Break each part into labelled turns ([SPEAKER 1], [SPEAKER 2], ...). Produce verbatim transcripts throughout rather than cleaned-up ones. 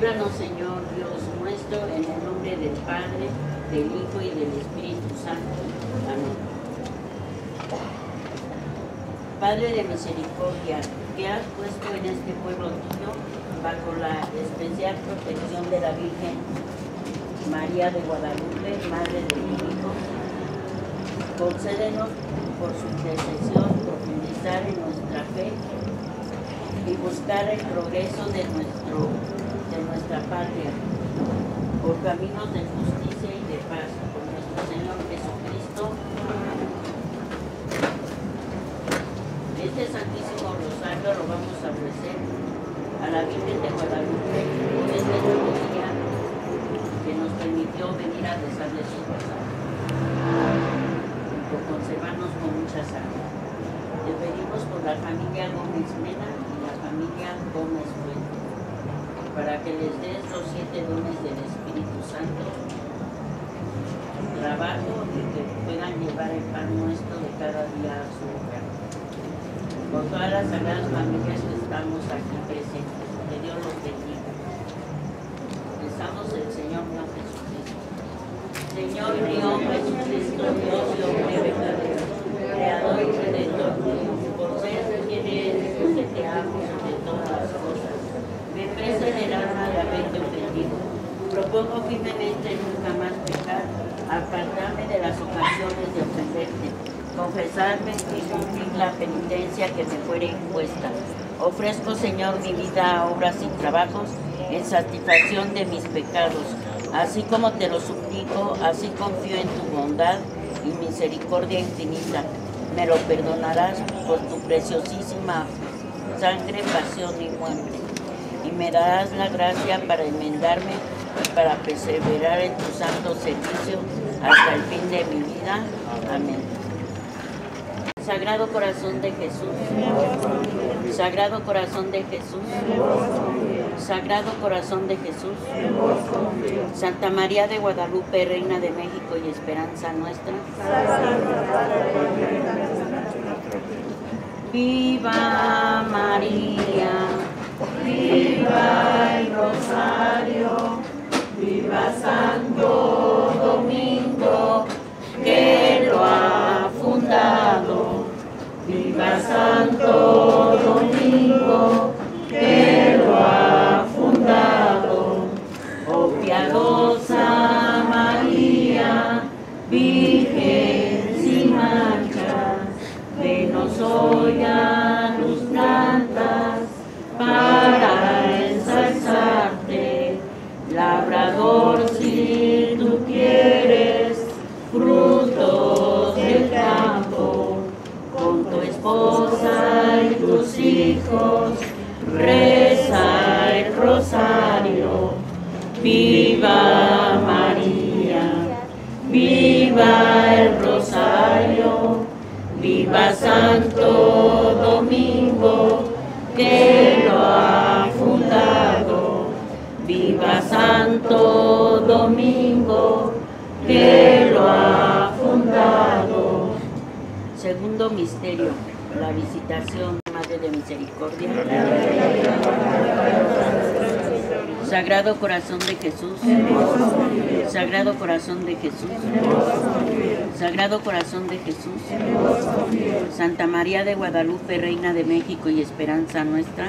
[SPEAKER 1] Líbranos, Señor Dios nuestro, en el nombre del Padre, del Hijo y del Espíritu Santo. Amén. Padre de misericordia, que has puesto en este pueblo tuyo bajo la especial protección de la Virgen María de Guadalupe, Madre de tu Hijo, concédenos por su intercesión profundizar en nuestra fe y buscar el progreso de, nuestro, de nuestra patria por caminos de justicia y de paz, por nuestro Señor Jesucristo. Amén. Este Santísimo Rosario lo vamos a ofrecer a la Virgen de Guadalupe por este nuevo día que nos permitió venir a rezarle su rosario, por conservarnos con mucha salud. Le pedimos por la familia Gómez Mena y la familia Gómez Fuente, para que les des los siete dones del Espíritu Santo, trabajo y que puedan llevar el pan nuestro de cada día a su hogar. Por todas las sagradas familias que estamos aquí presentes, que Dios los bendiga. Rezamos el Señor mío Jesucristo. Señor mío Jesucristo, Dios y hombre verdadero, Creador y Redentor mío, por ser quien eres, que te amo sobre todas las cosas, me pesa en el alma de haberte ofendido. Propongo firmemente nunca más pecar, apartarme de las ocasiones de ofenderte, confesarme y cumplir la penitencia que me fuere impuesta. Ofrezco, Señor, mi vida, obras y trabajos en satisfacción de mis pecados. Así como te lo suplico, así confío en tu bondad y misericordia infinita. Me lo perdonarás por tu preciosísima sangre, pasión y muerte. Y me darás la gracia para enmendarme y para perseverar en tu santo servicio hasta el fin de mi vida. Amén. Sagrado Corazón de Jesús, Sagrado Corazón de Jesús, Sagrado Corazón de Jesús, Santa María de Guadalupe, Reina de México y esperanza nuestra. Viva María, viva el Rosario, viva Santo Domingo, que lo ha fundado. Viva Santo Domingo, que lo ha fundado. Oh piadosa María, Virgen sin mancha, venos hoy a tus plantas para ensalzarte. Labrador, si tú quieres frutos del campo, con tu esposa y tus hijos, reza el rosario. Viva María, viva el rosario, viva Santo Domingo, que lo ha fundado. Viva Santo Domingo, que lo ha fundado. Segundo misterio, la visitación, Madre de Misericordia. Sagrado Corazón de Jesús, Sagrado Corazón de Jesús, Sagrado Corazón de Jesús, Santa María de Guadalupe, Reina de México y esperanza nuestra.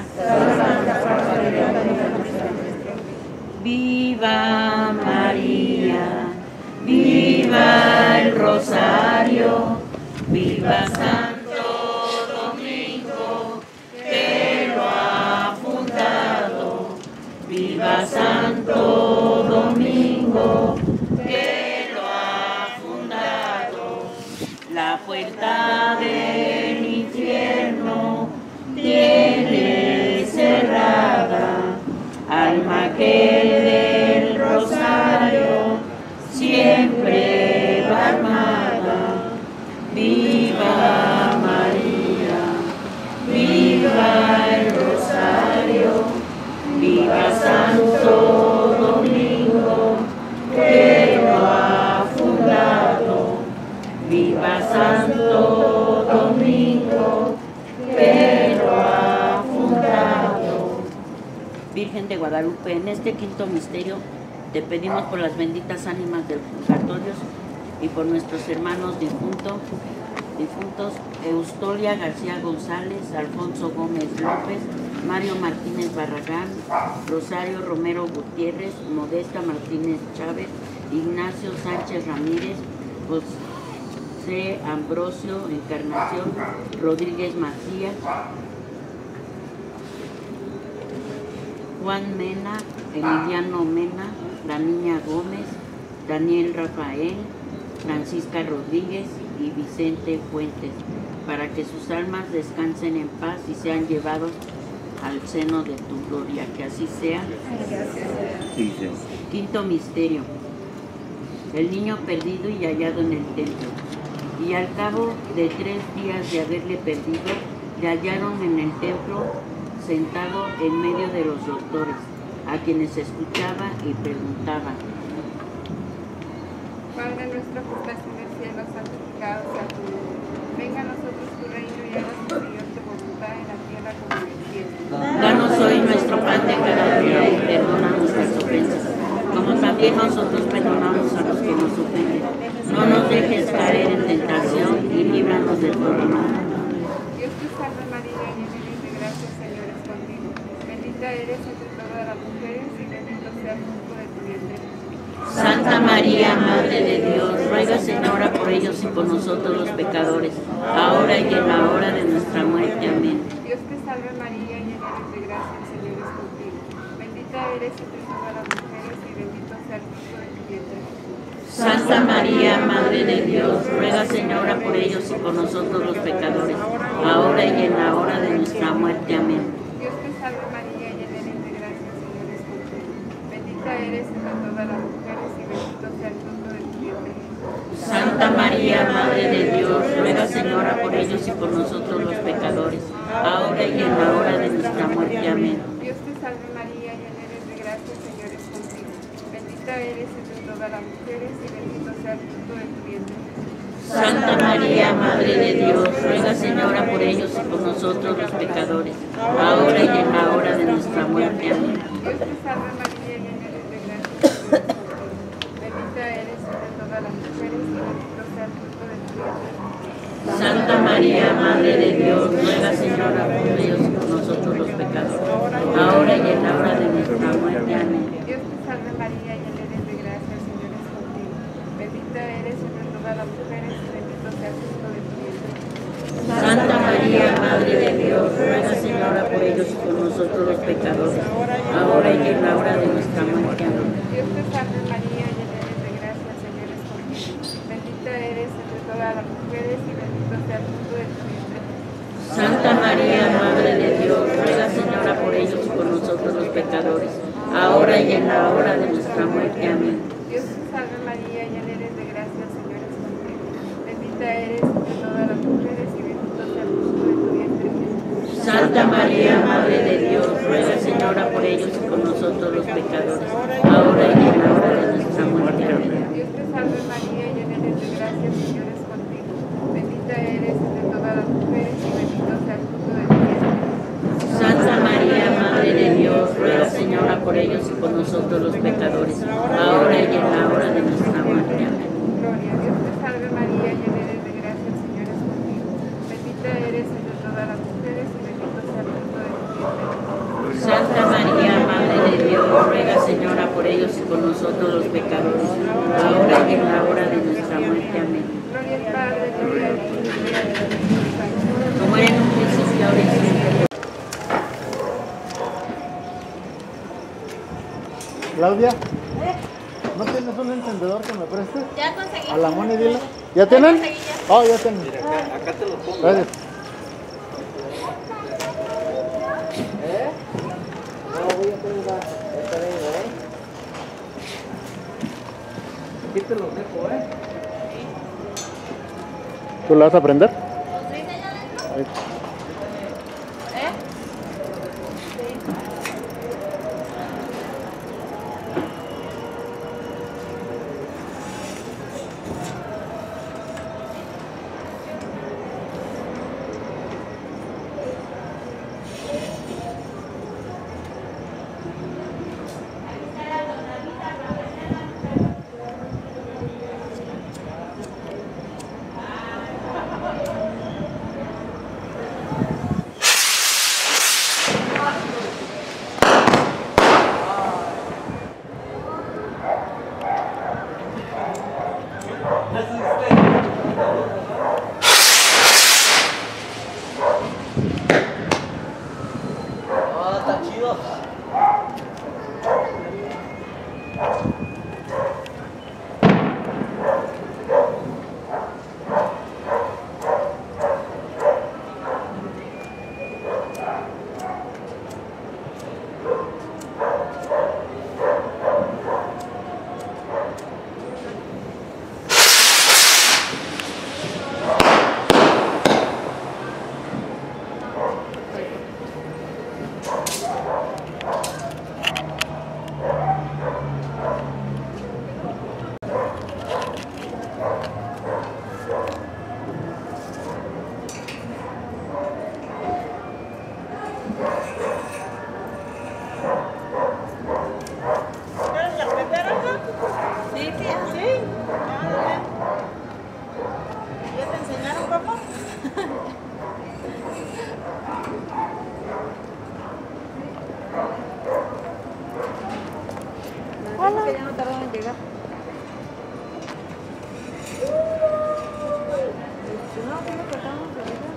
[SPEAKER 1] Viva María, viva el Rosario, viva Santo Domingo, que lo ha fundado. Viva Santo Domingo, que lo ha fundado. La puerta del infierno tiene cerrada, alma que del rosario siempre va armada. Viva María, viva el rosario, viva Santo Domingo, que lo ha fundado. Viva Santo Domingo, que lo ha fundado. Virgen de Guadalupe, en este quinto misterio te pedimos por las benditas ánimas del purgatorio y por nuestros hermanos difuntos, difuntos Eustolia García González, Alfonso Gómez López, Mario Martínez Barragán, Rosario Romero Gutiérrez, Modesta Martínez Chávez, Ignacio Sánchez Ramírez, José Ambrosio Encarnación Rodríguez Macías, Juan Mena, Emiliano Mena, la Niña Gómez, Daniel Rafael, Francisca Rodríguez y Vicente Fuentes, para que sus almas descansen en paz y sean llevados al seno de tu gloria. Que así sea. Quinto misterio. El niño perdido y hallado en el templo. Y al cabo de tres días de haberle perdido, le hallaron en el templo sentado en medio de los doctores, a quienes escuchaba y preguntaba.
[SPEAKER 2] Padre nuestro que estás en el cielo, santificado sea tu nombre. Venga a nosotros tu reino y hágase, Señor, tu voluntad en la tierra como en el cielo.
[SPEAKER 1] Danos hoy nuestro pan de cada día y perdona nuestras ofensas, como también nosotros perdonamos a los que nos ofenden. No nos dejes caer en tentación y líbranos del todo mal.
[SPEAKER 2] Dios te salve María, llena eres de gracia, Señor es contigo. Bendita eres entre todas las mujeres y bendito sea el fruto de tu vientre.
[SPEAKER 1] Santa María, Madre de Dios, ruega, Señora, por ellos y por nosotros los pecadores, ahora y en la hora de nuestra muerte. Amén.
[SPEAKER 2] Dios te salve María, llena eres de gracia, el Señor es contigo. Bendita eres entre todas las mujeres y bendito sea el fruto de tu vientre.
[SPEAKER 1] Santa María, Madre de Dios, ruega, Señora, por ellos y por nosotros los pecadores, ahora y en la hora de nuestra muerte. Amén.
[SPEAKER 2] Dios te salve María, llena eres de gracia, el Señor es contigo. Bendita eres entre todas las mujeres y bendito sea el fruto de tu vientre.
[SPEAKER 1] Santa María, Madre de Dios, ruega, Señora, por ellos y por nosotros los pecadores, ahora y en la hora de nuestra muerte. Amén.
[SPEAKER 2] Dios te salve María, llena eres de gracia, el Señor es contigo. Bendita eres entre todas las mujeres y bendito sea el fruto de tu vientre.
[SPEAKER 1] Santa María, Madre de Dios, ruega, Señora, por ellos y por nosotros los pecadores, ahora y en la hora de nuestra muerte. Amén.
[SPEAKER 2] Dios te salve María, llena eres de gracia, el Señor es contigo. Bendita eres entre todas las mujeres y bendito sea el fruto de tu vientre.
[SPEAKER 1] Santa María, Madre de Dios, ruega, Señora, por ellos y por nosotros los pecadores, ahora y en la hora de nuestra muerte. Amén.
[SPEAKER 2] Dios te salve María, llena eres de gracia, el Señor es contigo. Bendita eres entre todas las mujeres y bendito sea el fruto de tu vientre.
[SPEAKER 1] Santa María, Madre de Dios, ruega, Señora, por ellos y por nosotros los pecadores, ahora y en la hora de nuestra muerte. Amén.
[SPEAKER 2] Dios te salve María, llena eres de gracia, el Señor es contigo. Bendita eres entre todas las mujeres y bendito sea el fruto de tu vientre.
[SPEAKER 1] Santa María, Madre de Dios, ruega, Señora, por ellos y por nosotros los pecadores, ahora y en la hora de nuestra muerte. Amén.
[SPEAKER 2] Dios te salve María, llena eres de gracia, el Señor es contigo. Bendita eres entre todas las mujeres y bendito sea el fruto de tu vientre.
[SPEAKER 1] Santa María, Madre de Dios, ruega, Señora, por ellos y por nosotros los pecadores, ahora y en la hora de nuestra muerte. Amén.
[SPEAKER 2] Dios te salve María, llena eres de gracia, el Señor es contigo. Bendita eres entre todas las mujeres y bendito sea el fruto de tu vientre.
[SPEAKER 1] Santa María, Madre de Dios, ruega, Señora, por ellos y por nosotros los pecadores, ahora y en la hora de nuestra muerte. Amén.
[SPEAKER 2] Gloria a Dios te salve María, llena eres de gracia, el Señor es contigo. Bendita eres entre todas las mujeres y bendito sea el fruto de tu vientre.
[SPEAKER 1] Santa María, Madre de Dios, ruega, Señora, por ellos y por nosotros los pecadores, ahora y en la hora de nuestra muerte. Amén.
[SPEAKER 2] Gloria al Padre, gloria al Hijo, gloria al Espíritu Santo.
[SPEAKER 1] Como era en un principio, ahora y siempre.
[SPEAKER 3] Claudia, ¿no tienes un encendedor que me prestes?
[SPEAKER 4] Ya conseguí.
[SPEAKER 3] A la Moni, dile. ¿Ya tienen?
[SPEAKER 4] conseguí, ya.
[SPEAKER 3] Oh, ya tienen.
[SPEAKER 5] Acá te lo pongo.
[SPEAKER 3] Gracias.
[SPEAKER 5] ¿Eh? No, voy a tener la... Esta vez, ¿eh? Aquí te los dejo, ¿eh?
[SPEAKER 3] ¿Tú la vas a prender?
[SPEAKER 4] ¿Los dice allá adentro?
[SPEAKER 3] Ahí.
[SPEAKER 4] ¿Eh? rojo?
[SPEAKER 2] Hola. Que ya no tardan en llegar. No, sí lo tratamos de ver.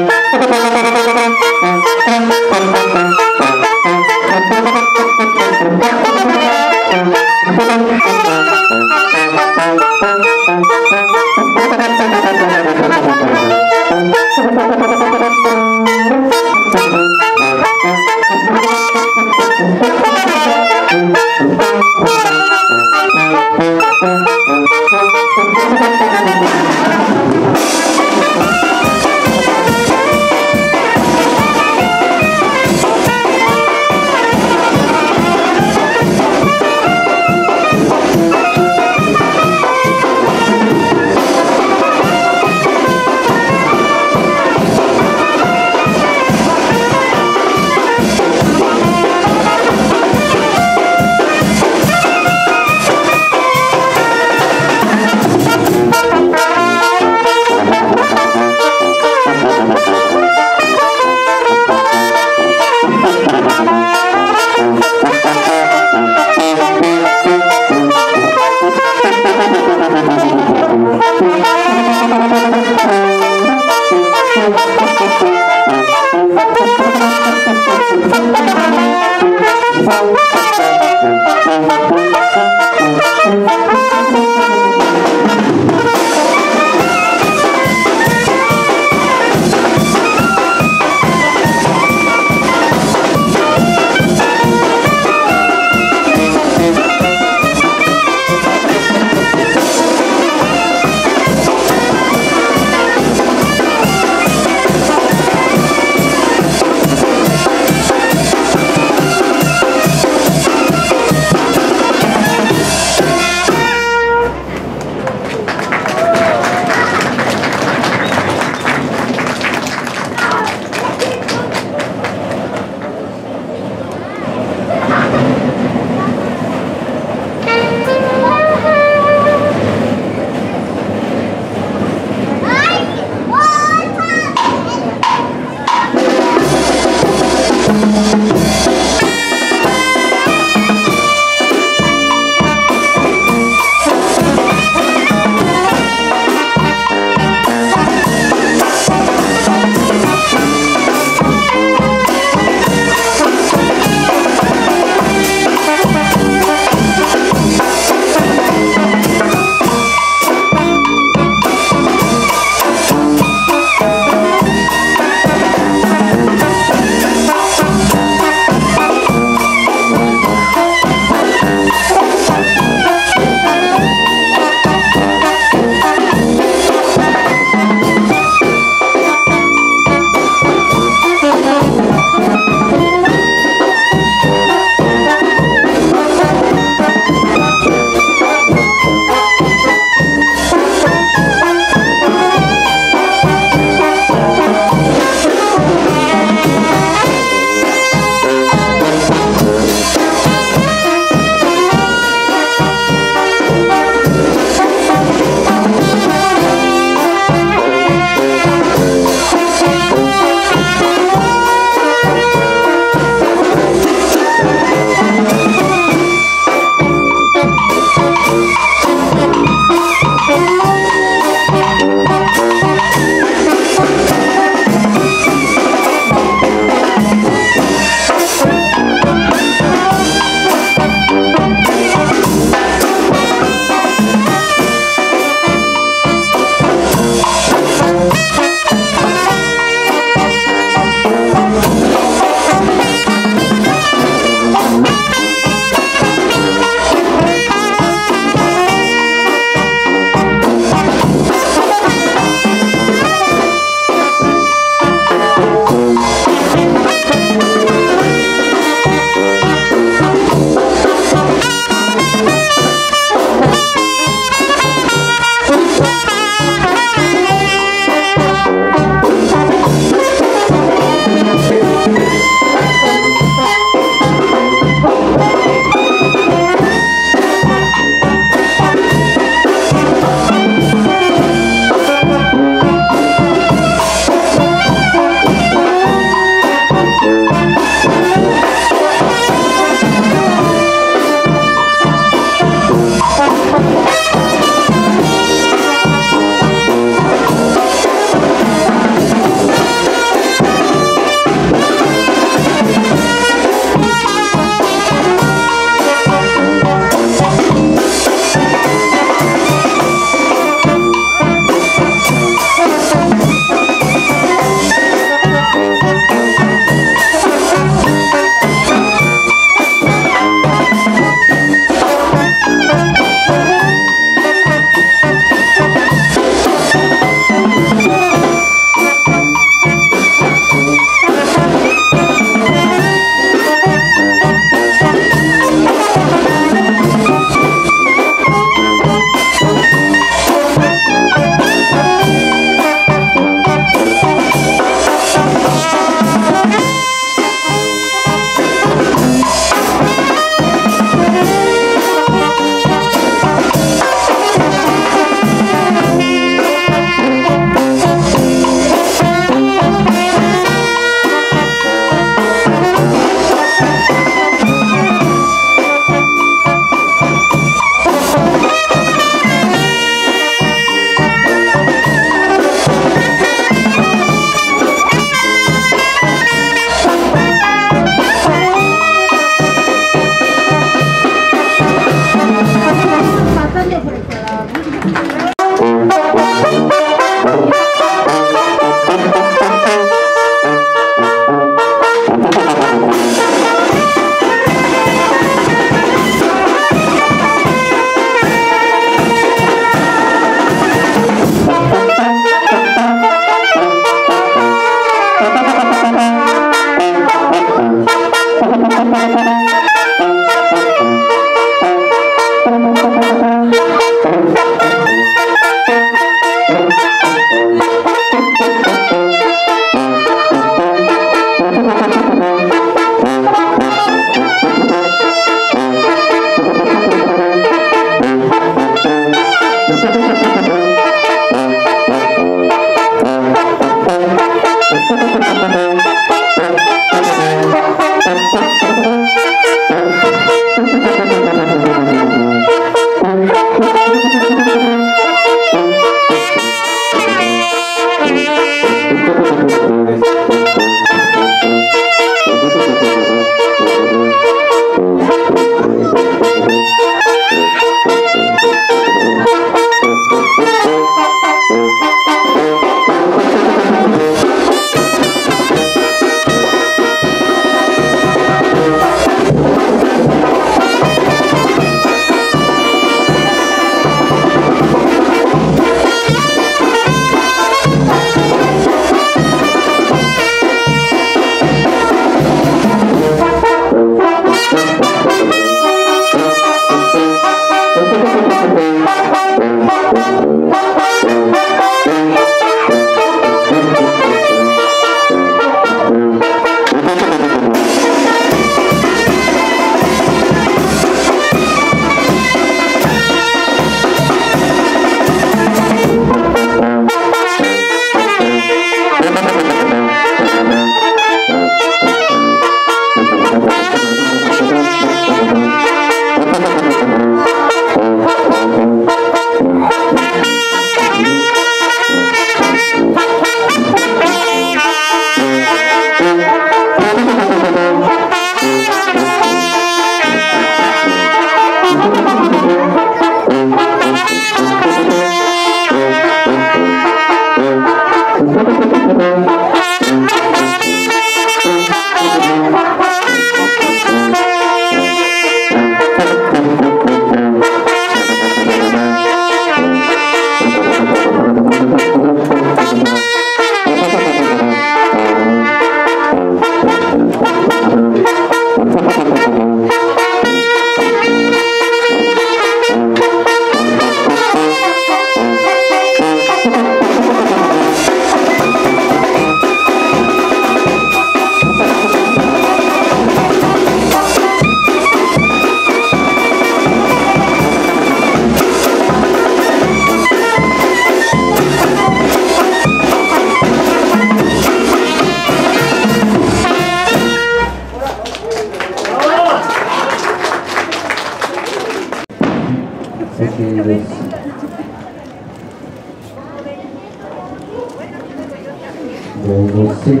[SPEAKER 6] Sí.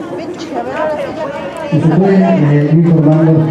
[SPEAKER 6] Si se pueden eh, ir formando.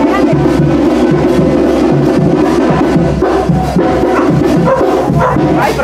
[SPEAKER 2] Ay,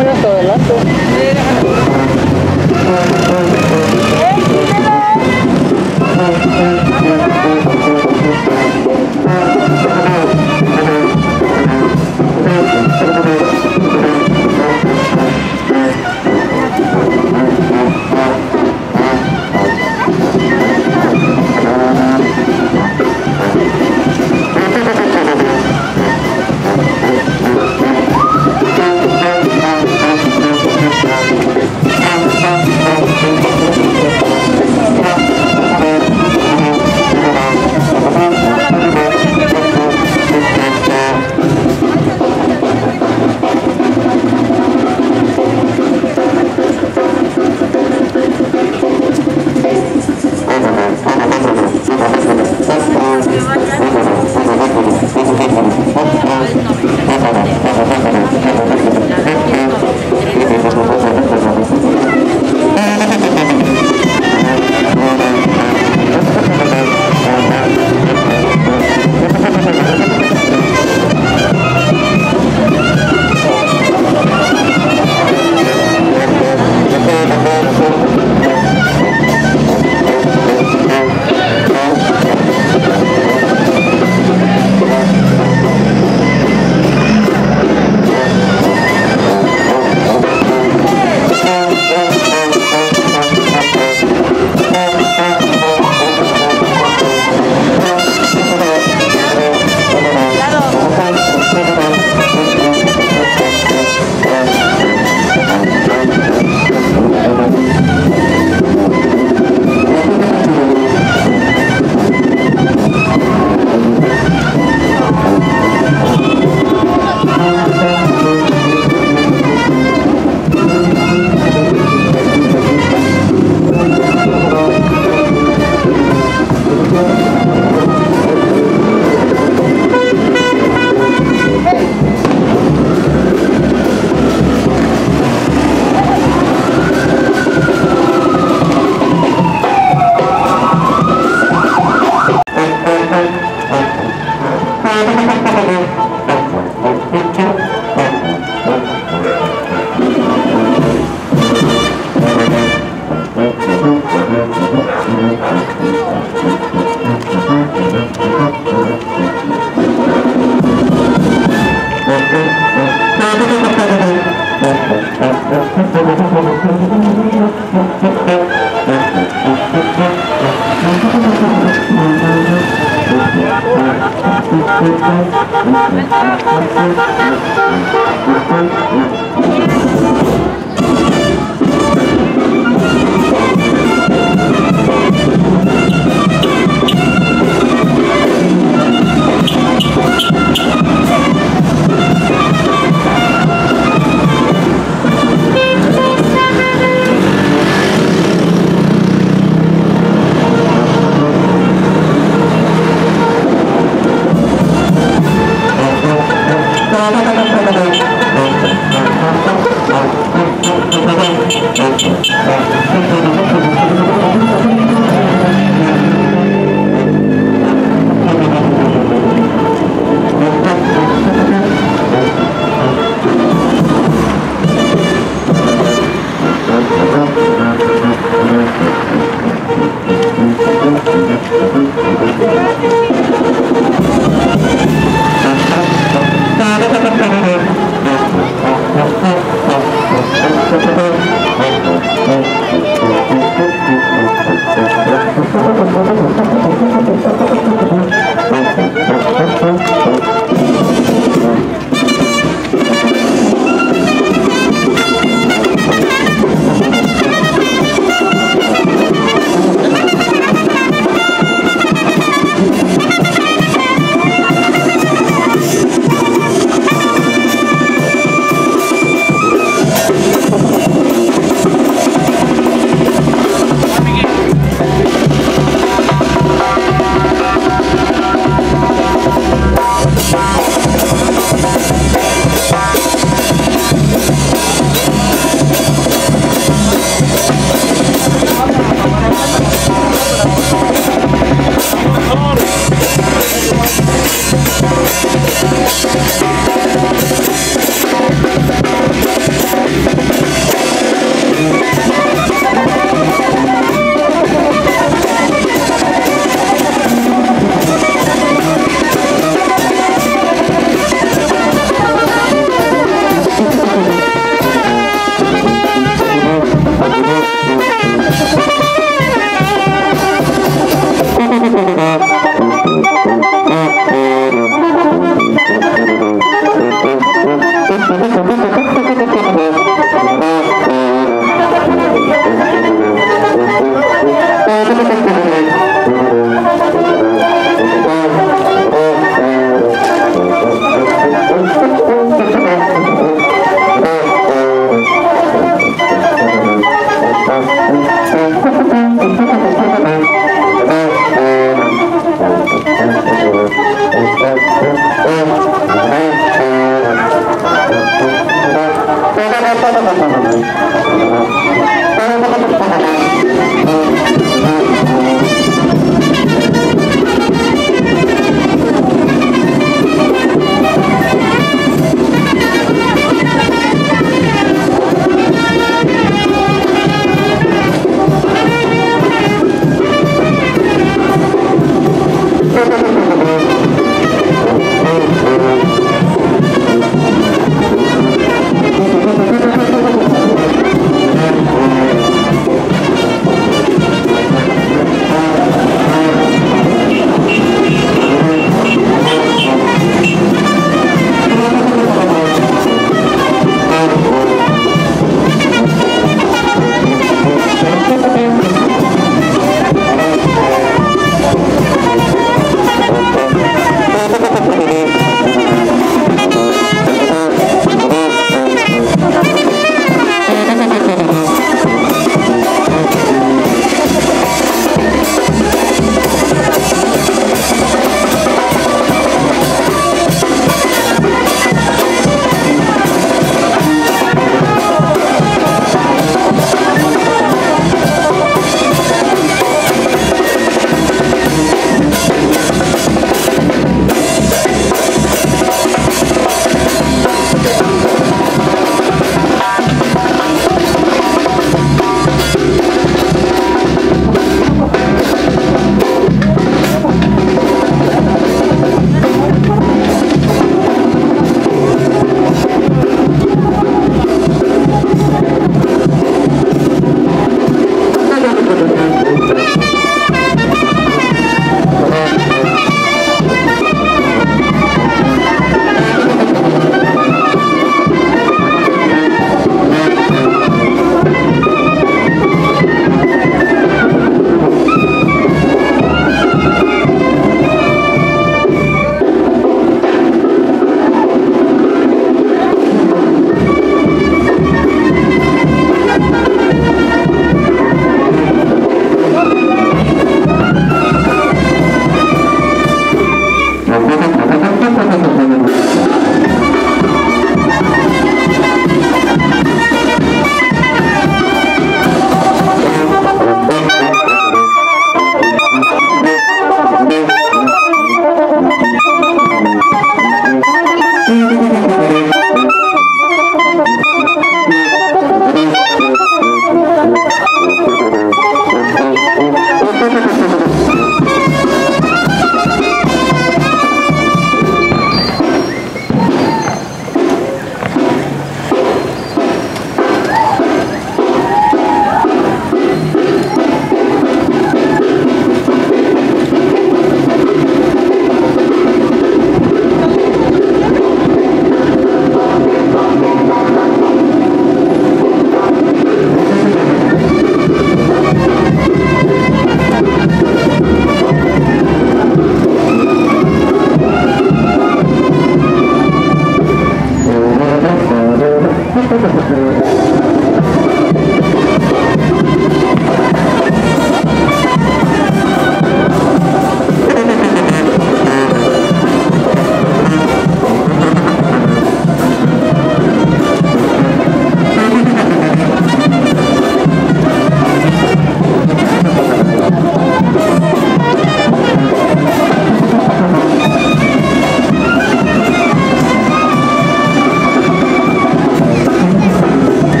[SPEAKER 6] Thank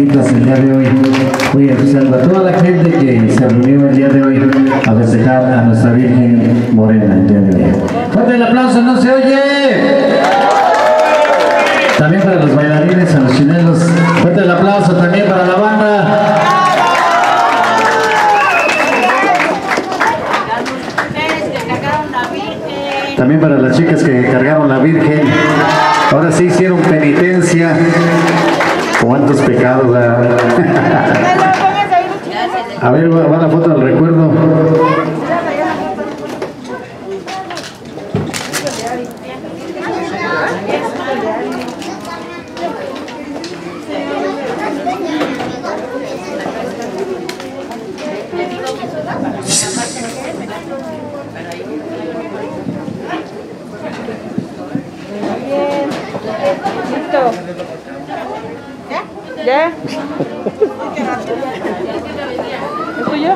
[SPEAKER 6] bonitas el día de hoy. Muy especial a toda la gente que se reunió el día de hoy a festejar a nuestra Virgen Morena el día de hoy. Fuerte el aplauso, no se oye. También para los bailarines, a los chinelos. Fuerte el aplauso también para la banda. También para las chicas que cargaron la Virgen. Ahora sí hicieron penitencia. ¿Cuántos pecados? A ver, va, va la foto del recuerdo.
[SPEAKER 2] ¿Ya? ¿Es tuyo?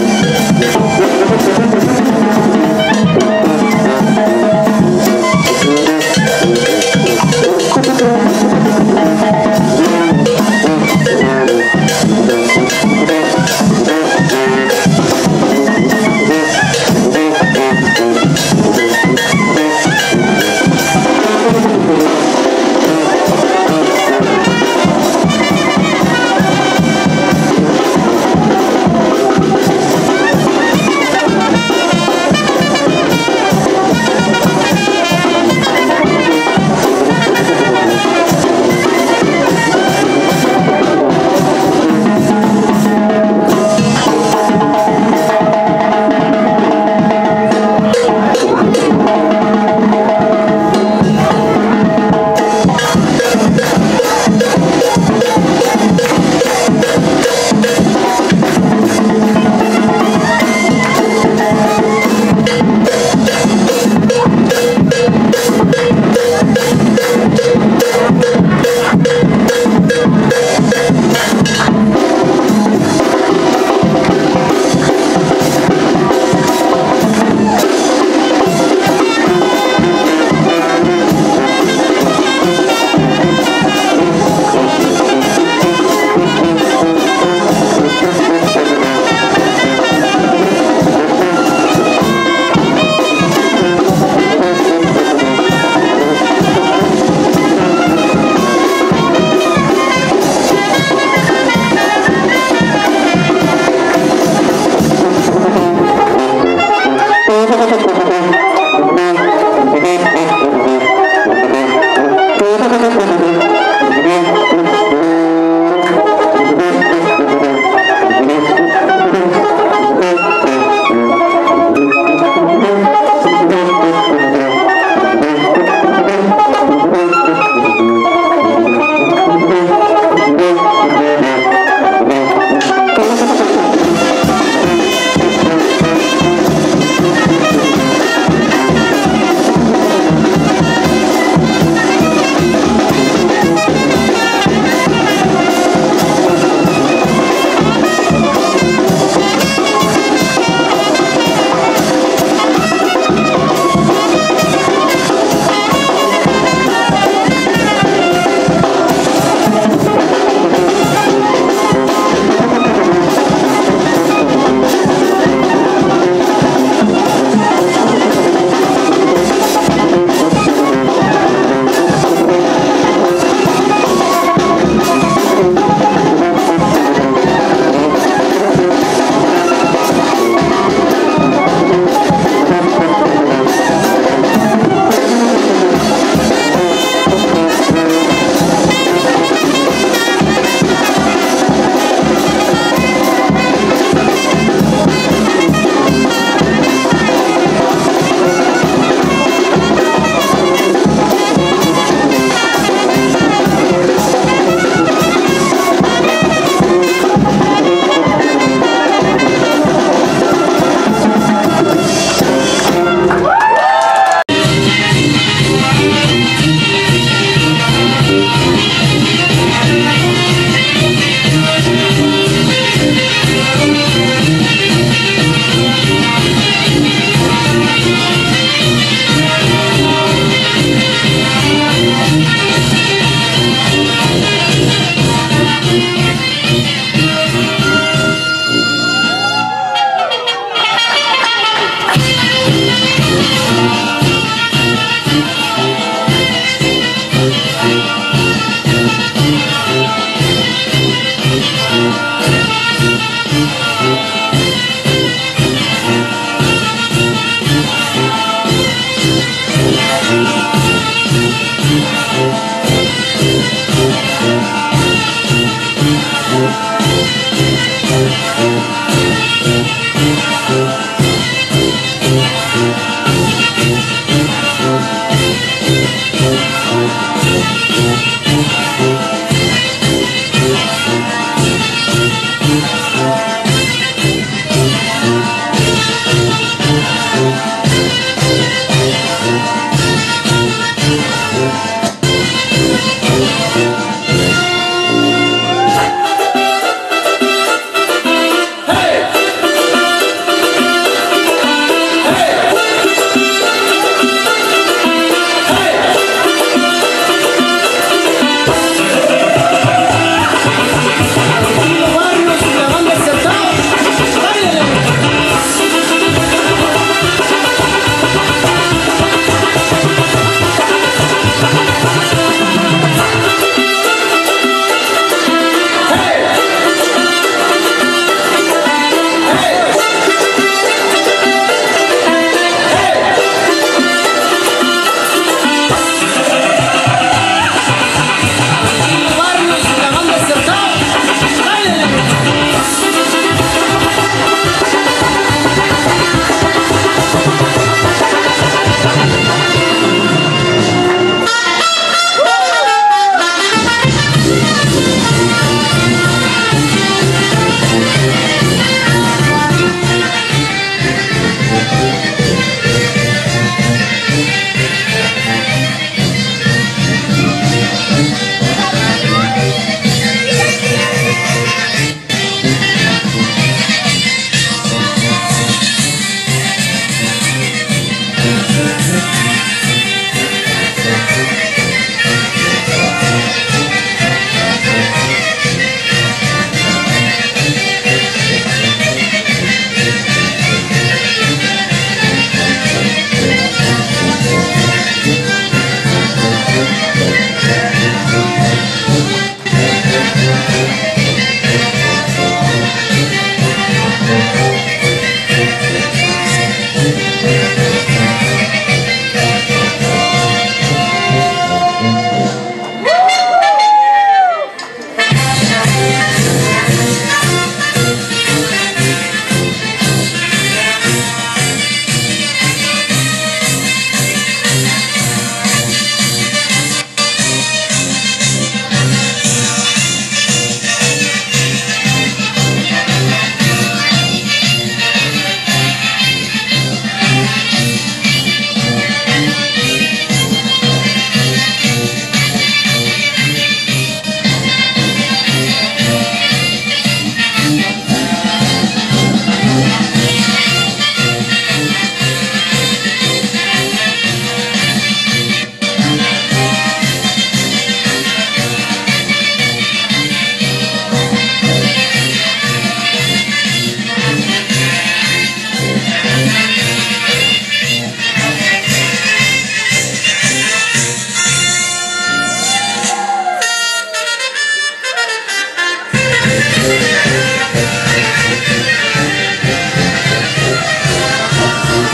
[SPEAKER 6] Thank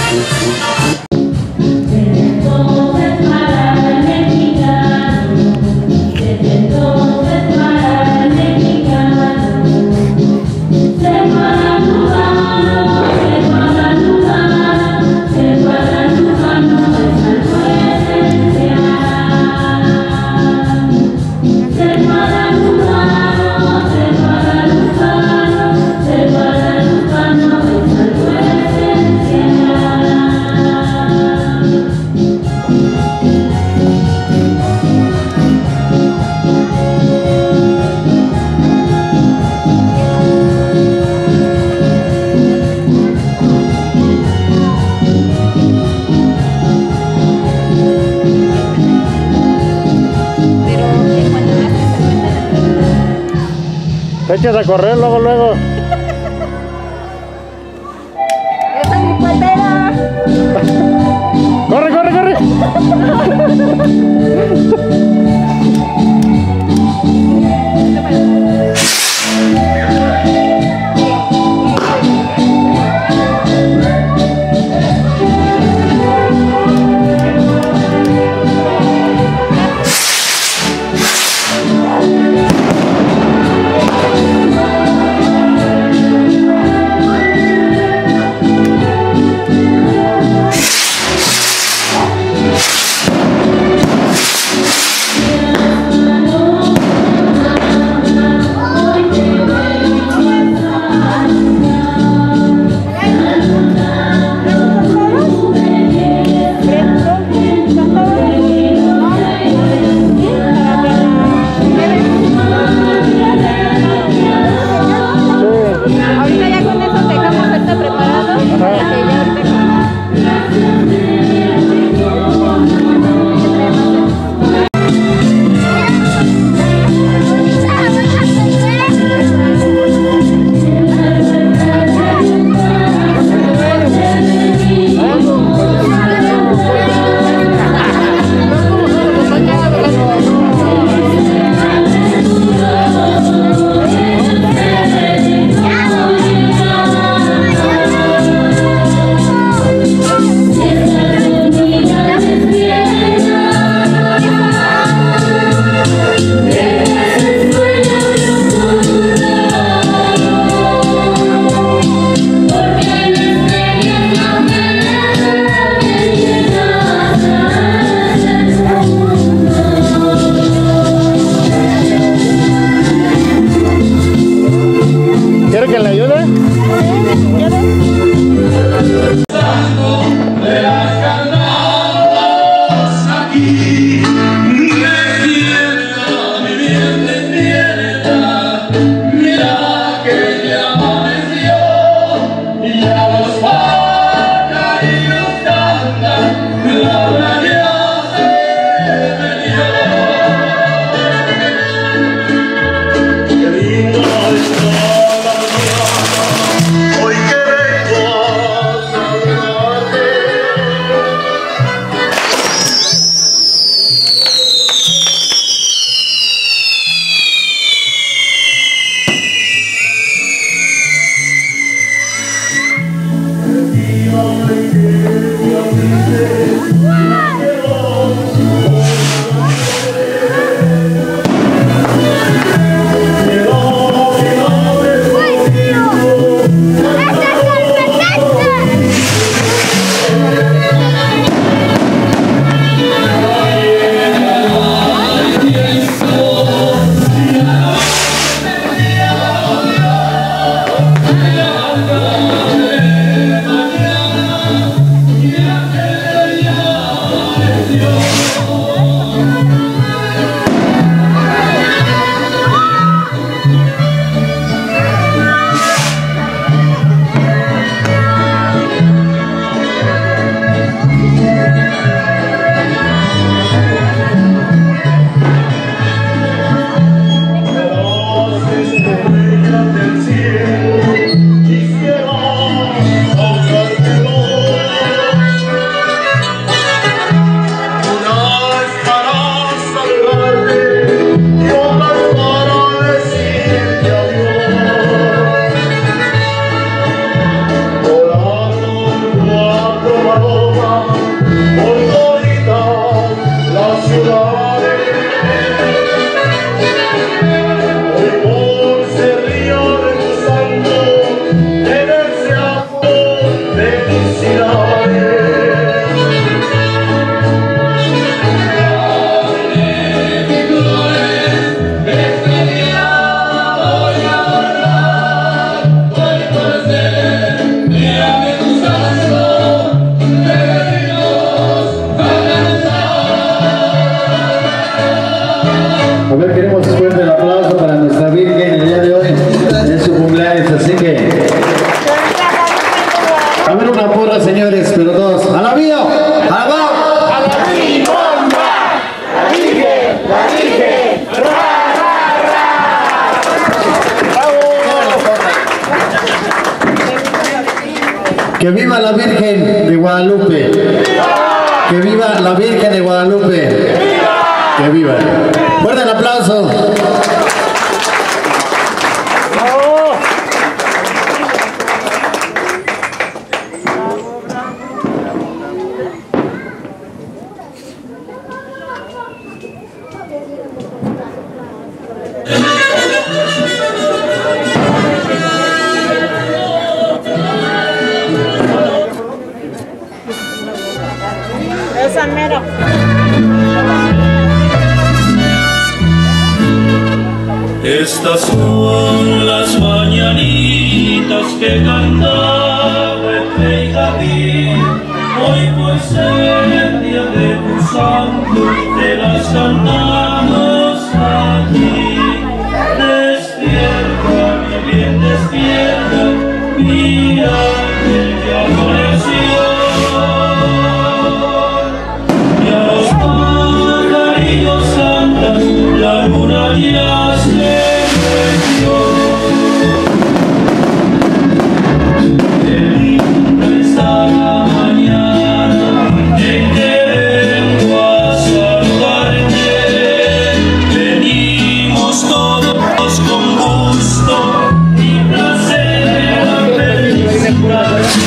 [SPEAKER 3] Te echas a correr luego, luego.
[SPEAKER 2] ¡Esa es mi patera!
[SPEAKER 3] ¡Corre, corre, corre! ¿Quiere que le ayude?
[SPEAKER 7] aroma, muy bonita la ciudad. Hoy por ser día de tu santo, te deseamos felicidades.
[SPEAKER 6] A ver, queremos fuerte el aplauso para nuestra Virgen el día de hoy, es su cumpleaños, así que a ver una porra, señores, pero todos ¡a la vía! ¡A la va!
[SPEAKER 7] ¡A la Virgomba! ¡La Virgen! ¡La Virgen! ¡Ra, ra, ra!
[SPEAKER 6] ¡Que viva la Virgen de Guadalupe! ¡Que viva la Virgen de Guadalupe! ¡Que viva! ¡Fuerte el aplauso!
[SPEAKER 2] Esa mero.
[SPEAKER 7] Estas son las mañanitas que cantaba el rey David. Hoy por ser el día de tu santo, te las cantamos aquí. Despierta, mi bien, despierta, mira que ya amaneció. Y a los pajarillos cantan, la luna ya se metió. Qué linda esta mañana en que vengo a saludarte. Venimos todos con gusto y placer a felicitarte.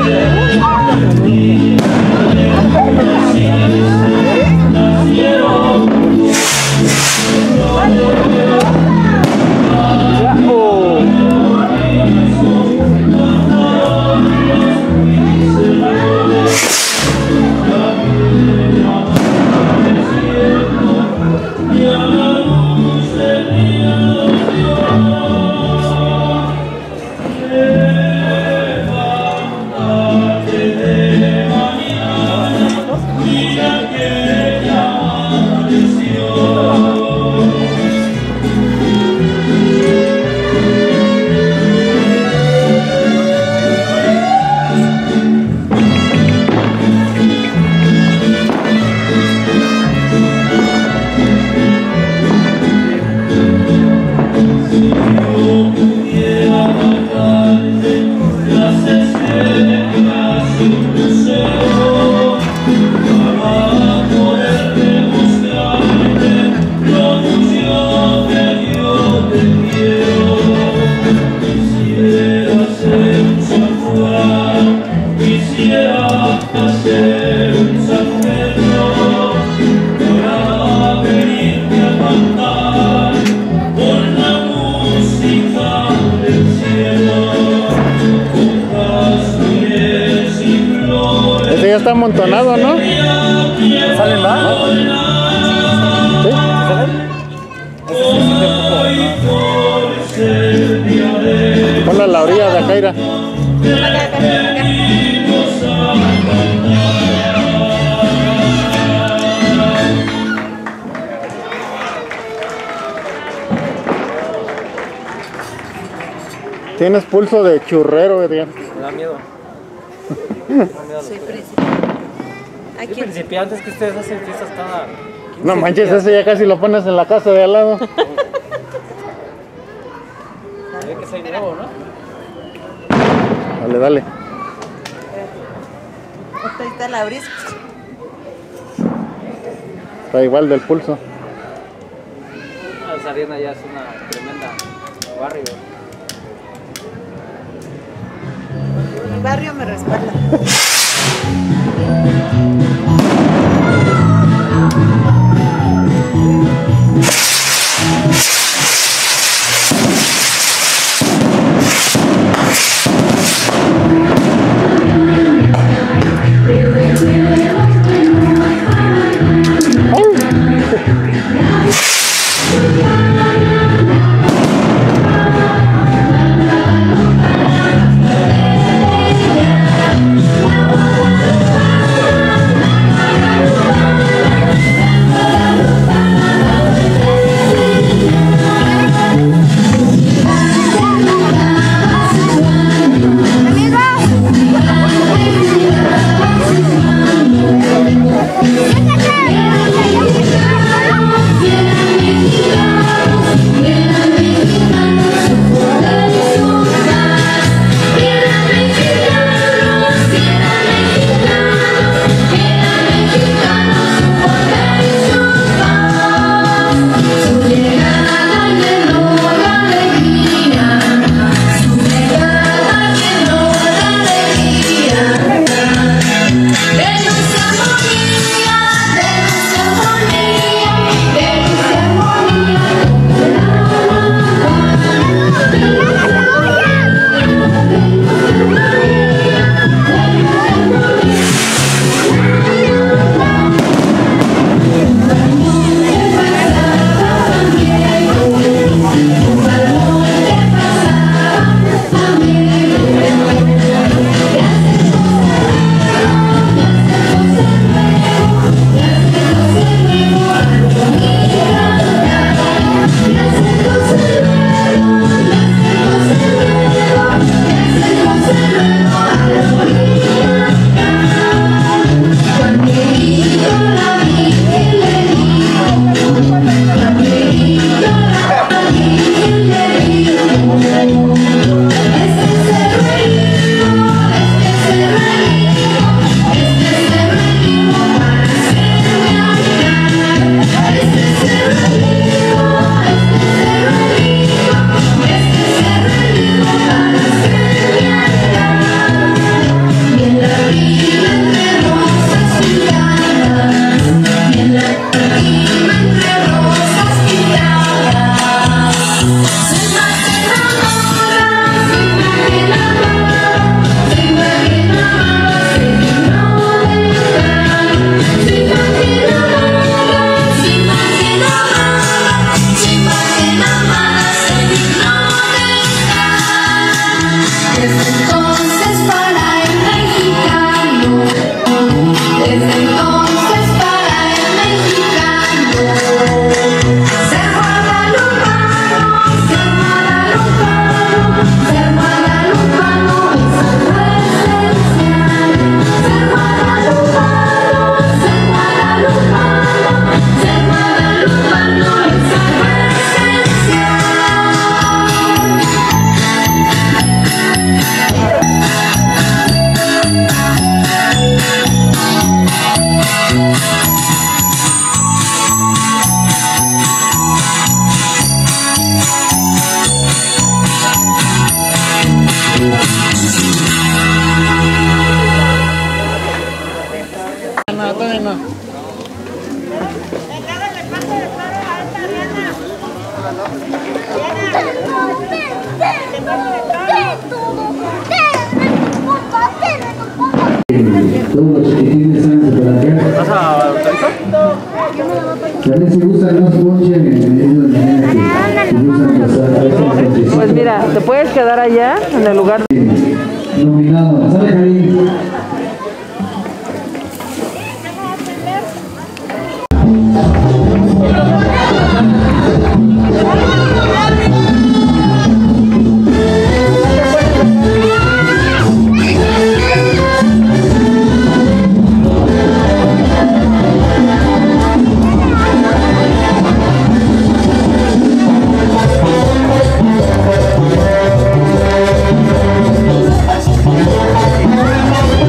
[SPEAKER 3] Ese ya está amontonado, ¿no? ¿Salen más? ¿Sí? ¿Salen? Ponla a la orilla de acá, Ira. Tienes pulso de churrero, Edgar.
[SPEAKER 5] Me da miedo.
[SPEAKER 2] Soy principiante.
[SPEAKER 5] Soy principiante, es que ustedes hacen fiestas cada quince
[SPEAKER 3] No manches,
[SPEAKER 5] días.
[SPEAKER 3] ese ya casi lo pones en la casa de al lado.
[SPEAKER 5] Se ve que soy nuevo, ¿no?
[SPEAKER 3] Dale, dale.
[SPEAKER 2] Ahorita la abrís.
[SPEAKER 3] Está igual del pulso.
[SPEAKER 5] Ah, Sariena ya es una tremenda barrio.
[SPEAKER 2] Mi barrio me respalda.
[SPEAKER 3] Diana.
[SPEAKER 6] Todos los chiquitines antes de la guerra.
[SPEAKER 3] ¿Vas a autorizar?
[SPEAKER 6] También si gustan los ponches en el medio de la que si gustan pasar a esta.
[SPEAKER 5] Pues mira, te puedes quedar allá en el lugar.
[SPEAKER 6] Nominado. ¿Sale, Javi?
[SPEAKER 7] Thank you.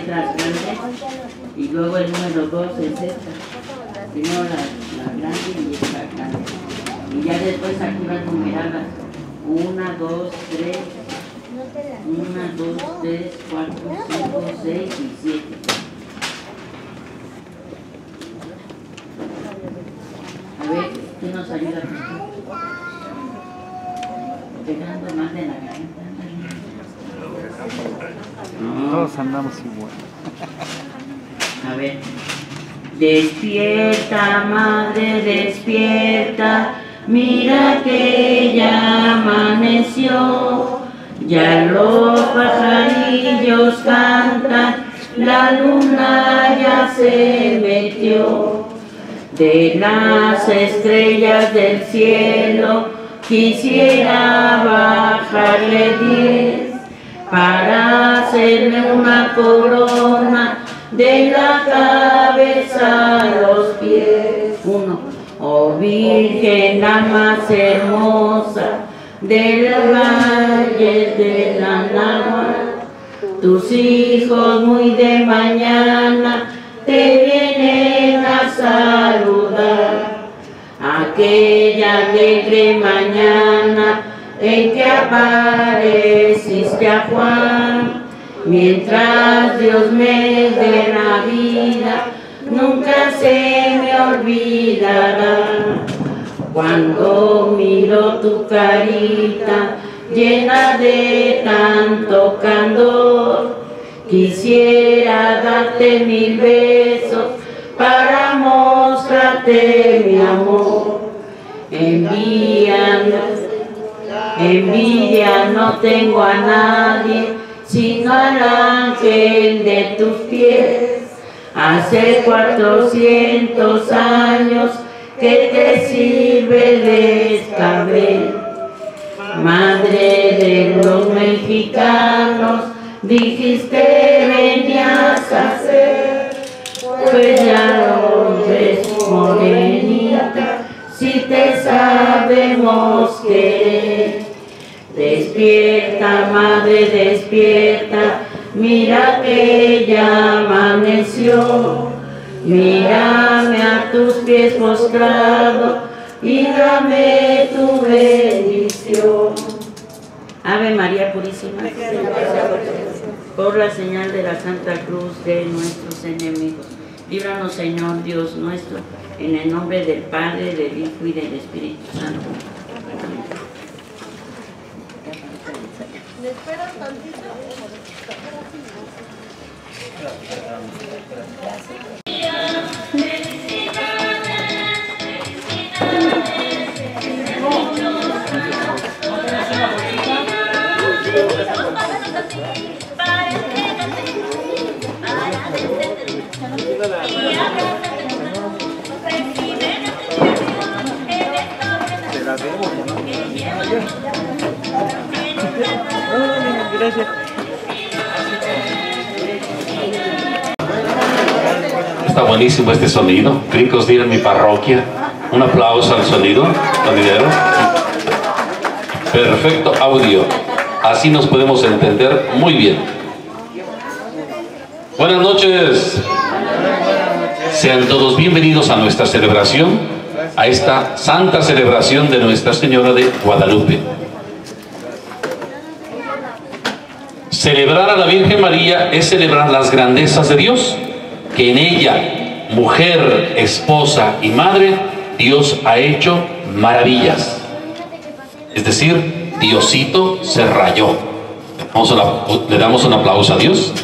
[SPEAKER 1] letras grandes y luego el número dos es esta. Primero la, la grande y esta grande. Y ya después aquí van numeradas. Una, dos, tres. Una, dos, tres, cuatro, cinco, seis y siete. A ver, ¿qué nos ayuda? Pegando más de la garganta. No.
[SPEAKER 3] Todos andamos igual.
[SPEAKER 1] A ver. Despierta, madre, despierta. Mira que ya amaneció. Ya los pajarillos cantan. La luna ya se metió. De las estrellas del cielo quisiera bajarle diez para hacerme una corona de la cabeza a los pies. Uno. Oh Virgen la más hermosa del valle de la Náhuatl, tus hijos muy de mañana te vienen a saludar. Aquella alegre mañana en que apareciste a Juan, mientras Dios me dé la vida, nunca se me olvidará. Cuando miro tu carita llena de tanto candor, quisiera darte mil besos para mostrarte mi amor. Envidia, envidia no tengo a nadie, sino al ángel de tus pies. Hace cuatrocientos años que te sirve de escabel. Madre de los mexicanos, dijiste venías a ser, pues ya lo ves, morenita, si te sabemos querer. Despierta, madre, despierta, mira que ya amaneció. Mírame a tus pies postrado y dame tu bendición. Ave María Purísima, por la señal de la Santa Cruz de nuestros enemigos, líbranos, Señor Dios nuestro, en el nombre del Padre, del Hijo y del Espíritu Santo.
[SPEAKER 4] ¿Me esperas tantito?
[SPEAKER 3] Gracias.
[SPEAKER 8] Está buenísimo este sonido. Cricos Día en mi parroquia. Un aplauso al sonido, sonidero. Perfecto audio. Así nos podemos entender muy bien. Buenas noches. Sean todos bienvenidos a nuestra celebración, a esta santa celebración de Nuestra Señora de Guadalupe. Celebrar a la Virgen María es celebrar las grandezas de Dios, que en ella, mujer, esposa y madre, Dios ha hecho maravillas. Es decir, Diosito se rayó. Vamos a la, le damos un aplauso a Dios.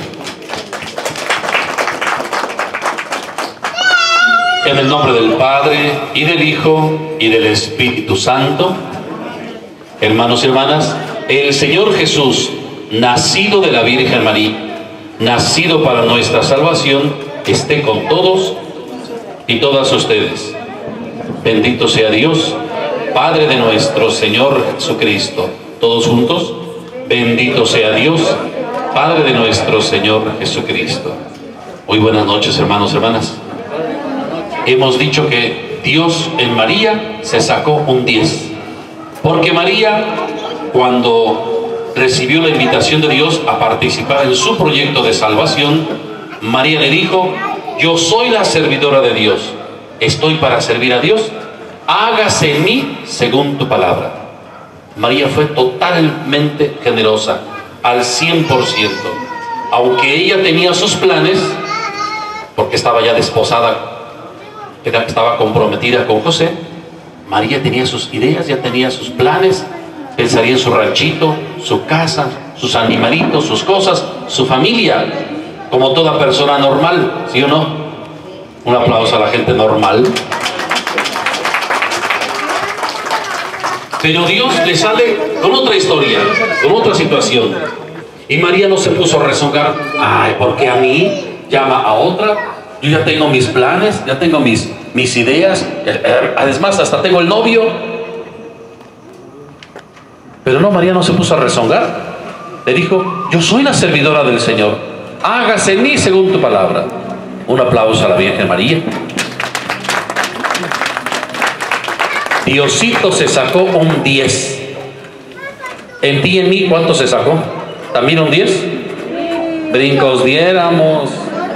[SPEAKER 8] En el nombre del Padre, y del Hijo, y del Espíritu Santo. Hermanos y hermanas, el Señor Jesús, nacido de la Virgen María, nacido para nuestra salvación, esté con todos y todas ustedes. Bendito sea Dios, Padre de nuestro Señor Jesucristo. Todos juntos, bendito sea Dios, Padre de nuestro Señor Jesucristo. Muy buenas noches, hermanos y hermanas. Hemos dicho que Dios en María se sacó un diez, porque María, cuando recibió la invitación de Dios a participar en su proyecto de salvación, María le dijo: yo soy la servidora de Dios, estoy para servir a Dios, hágase en mí según tu palabra. María fue totalmente generosa, al cien por ciento. Aunque ella tenía sus planes, porque estaba ya desposada, estaba comprometida con José, María tenía sus ideas, ya tenía sus planes, pensaría en su ranchito, su casa, sus animalitos, sus cosas, su familia, como toda persona normal, ¿sí o no? Un aplauso a la gente normal. Pero Dios le sale con otra historia, con otra situación. Y María no se puso a rezongar: ay, ¿por qué a mí? Llama a otra. Yo ya tengo mis planes, ya tengo mis, mis ideas. Además, hasta tengo el novio. Pero no, María no se puso a rezongar. Le dijo: yo soy la servidora del Señor, hágase en mí según tu palabra. Un aplauso a la Virgen María. Diosito se sacó un diez. En ti y en mí, ¿cuánto se sacó? ¿También un diez? Brincos diéramos.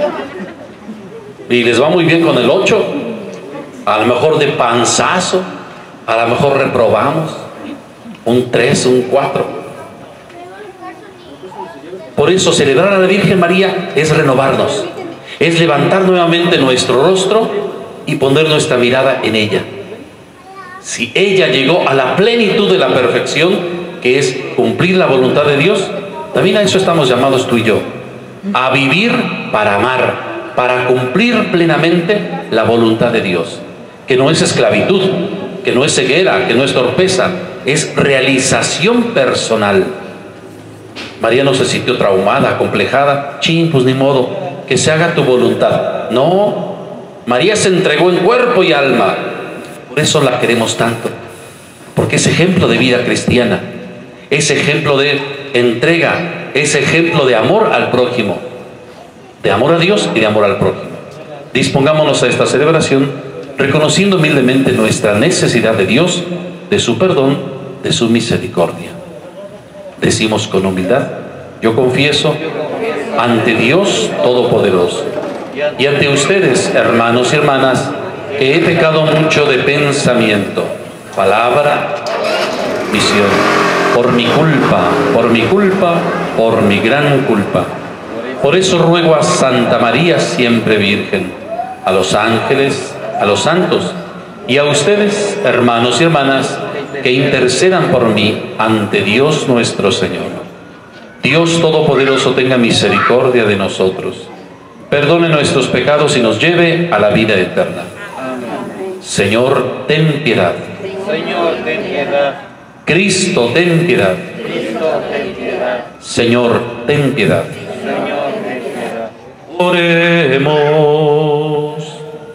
[SPEAKER 8] Y les va muy bien con el ocho. A lo mejor de panzazo, a lo mejor reprobamos. Un tres, un cuatro. Por eso celebrar a la Virgen María es renovarnos, es levantar nuevamente nuestro rostro y poner nuestra mirada en ella. Si ella llegó a la plenitud de la perfección, que es cumplir la voluntad de Dios, también a eso estamos llamados tú y yo, a vivir para amar, para cumplir plenamente la voluntad de Dios, que no es esclavitud, que no es ceguera, que no es torpeza, es realización personal. María no se sintió traumada, acomplejada. Chin, pues ni modo, que se haga tu voluntad. No, María se entregó en cuerpo y alma. Por eso la queremos tanto, porque es ejemplo de vida cristiana, es ejemplo de entrega, es ejemplo de amor al prójimo, de amor a Dios y de amor al prójimo. Dispongámonos a esta celebración reconociendo humildemente nuestra necesidad de Dios, de su perdón, de su misericordia. Decimos con humildad: yo confieso ante Dios Todopoderoso y ante ustedes, hermanos y hermanas, que he pecado mucho de pensamiento, palabra, visión, por mi culpa, por mi culpa, por mi gran culpa. Por eso ruego a Santa María siempre Virgen, a los ángeles, a los santos y a ustedes, hermanos y hermanas, que intercedan por mí ante Dios nuestro Señor. Dios Todopoderoso tenga misericordia de nosotros, perdone nuestros pecados y nos lleve a la vida eterna. Señor, ten piedad.
[SPEAKER 3] Señor, ten piedad.
[SPEAKER 8] Cristo, ten piedad.
[SPEAKER 3] Cristo, ten piedad.
[SPEAKER 8] Señor, ten piedad.
[SPEAKER 3] Señor, ten piedad.
[SPEAKER 8] Oremos.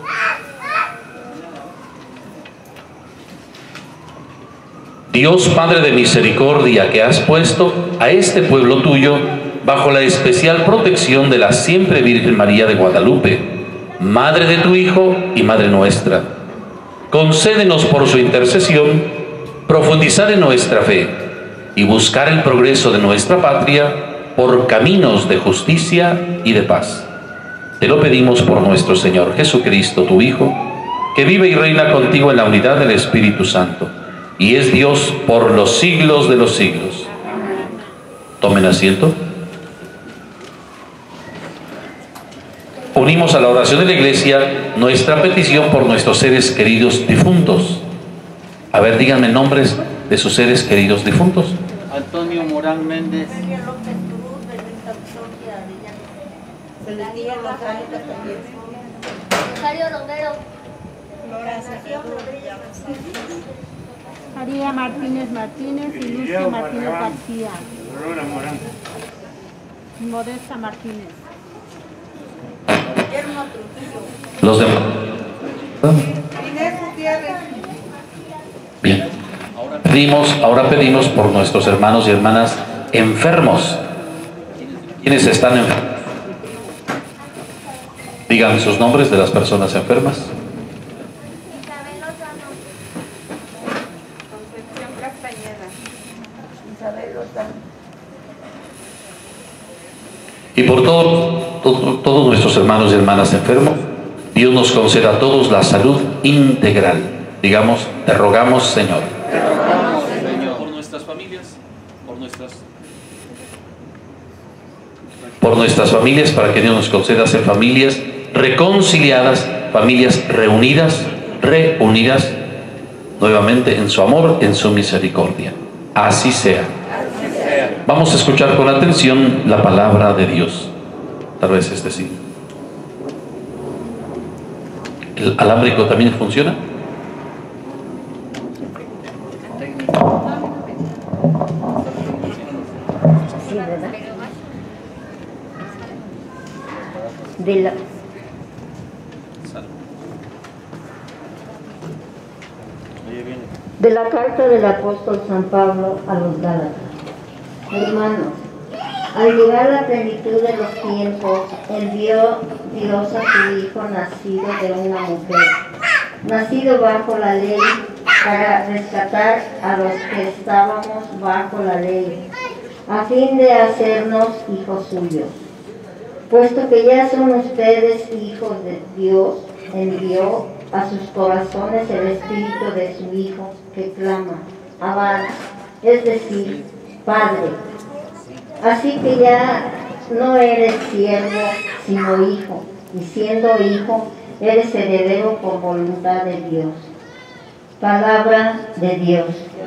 [SPEAKER 8] Dios Padre de misericordia, que has puesto a este pueblo tuyo bajo la especial protección de la siempre Virgen María de Guadalupe, Madre de tu Hijo y Madre nuestra, concédenos por su intercesión profundizar en nuestra fe y buscar el progreso de nuestra patria por caminos de justicia y de paz. Te lo pedimos por nuestro Señor Jesucristo, tu Hijo, que vive y reina contigo en la unidad del Espíritu Santo, y es Dios por los siglos de los siglos. Tomen asiento. Unimos a la oración de la Iglesia nuestra petición por nuestros seres queridos difuntos. A ver, díganme nombres de sus seres queridos difuntos.
[SPEAKER 3] Antonio Morán Méndez.
[SPEAKER 4] Rosario Romero.
[SPEAKER 9] María Martínez Martínez y Lucia Martínez García.
[SPEAKER 3] Aurora Morán.
[SPEAKER 9] Modesta Martínez.
[SPEAKER 8] Los demás.
[SPEAKER 2] Inés Gutiérrez.
[SPEAKER 8] Bien. Pedimos, ahora pedimos por nuestros hermanos y hermanas enfermos. ¿Quiénes están enfermos? Digan sus nombres de las personas enfermas.
[SPEAKER 2] Concepción Castañeda.
[SPEAKER 4] Isabel Lozano.
[SPEAKER 8] Y por todos todo- todos nuestros hermanos y hermanas enfermos, Dios nos conceda a todos la salud integral. Digamos, te rogamos, Señor. Por nuestras familias, por nuestras... por nuestras familias, para que Dios nos conceda ser familias reconciliadas, familias reunidas, reunidas nuevamente en su amor, en su misericordia. Así sea. Vamos a escuchar con atención la palabra de Dios. Tal vez este sí. ¿El alámbrico también funciona?
[SPEAKER 10] Sí, ¿verdad? De la, de la carta del apóstol San Pablo a los Gálatas. Hermanos, al llegar la plenitud de los tiempos, envió Dios a su Hijo nacido de una mujer, nacido bajo la ley, para rescatar a los que estábamos bajo la ley, a fin de hacernos hijos suyos. Puesto que ya son ustedes hijos de Dios, envió a sus corazones el espíritu de su Hijo que clama, Abba, es decir, Padre. Así que ya no eres siervo, sino hijo, y siendo hijo, eres heredero por voluntad de Dios. Palabra de Dios.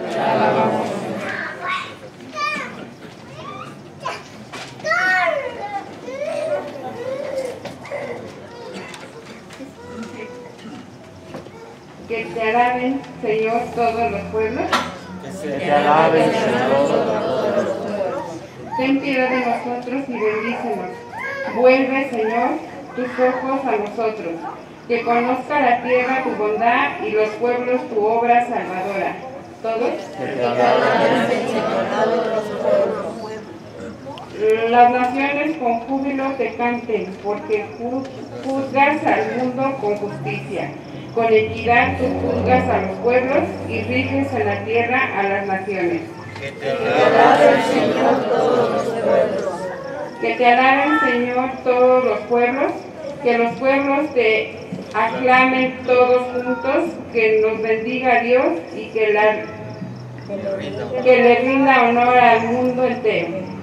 [SPEAKER 2] Que te alaben, Señor, todos los pueblos.
[SPEAKER 3] Que te alaben, Señor.
[SPEAKER 2] Ten piedad de nosotros y bendícenos. Vuelve, Señor, tus ojos a nosotros. Que conozca la tierra tu bondad y los pueblos tu obra salvadora. ¿Todos?
[SPEAKER 3] Que te alaben,
[SPEAKER 2] Las naciones con júbilo te canten, porque ju- juzgas al mundo con justicia. Con equidad tú juzgas a los pueblos y riges en la tierra a las naciones.
[SPEAKER 3] Que te alaben,
[SPEAKER 2] Señor, todos los pueblos. Que te alaben, Señor, todos los pueblos. Que los pueblos te aclamen todos juntos. Que nos bendiga Dios y que, la, que le rinda honor al mundo entero.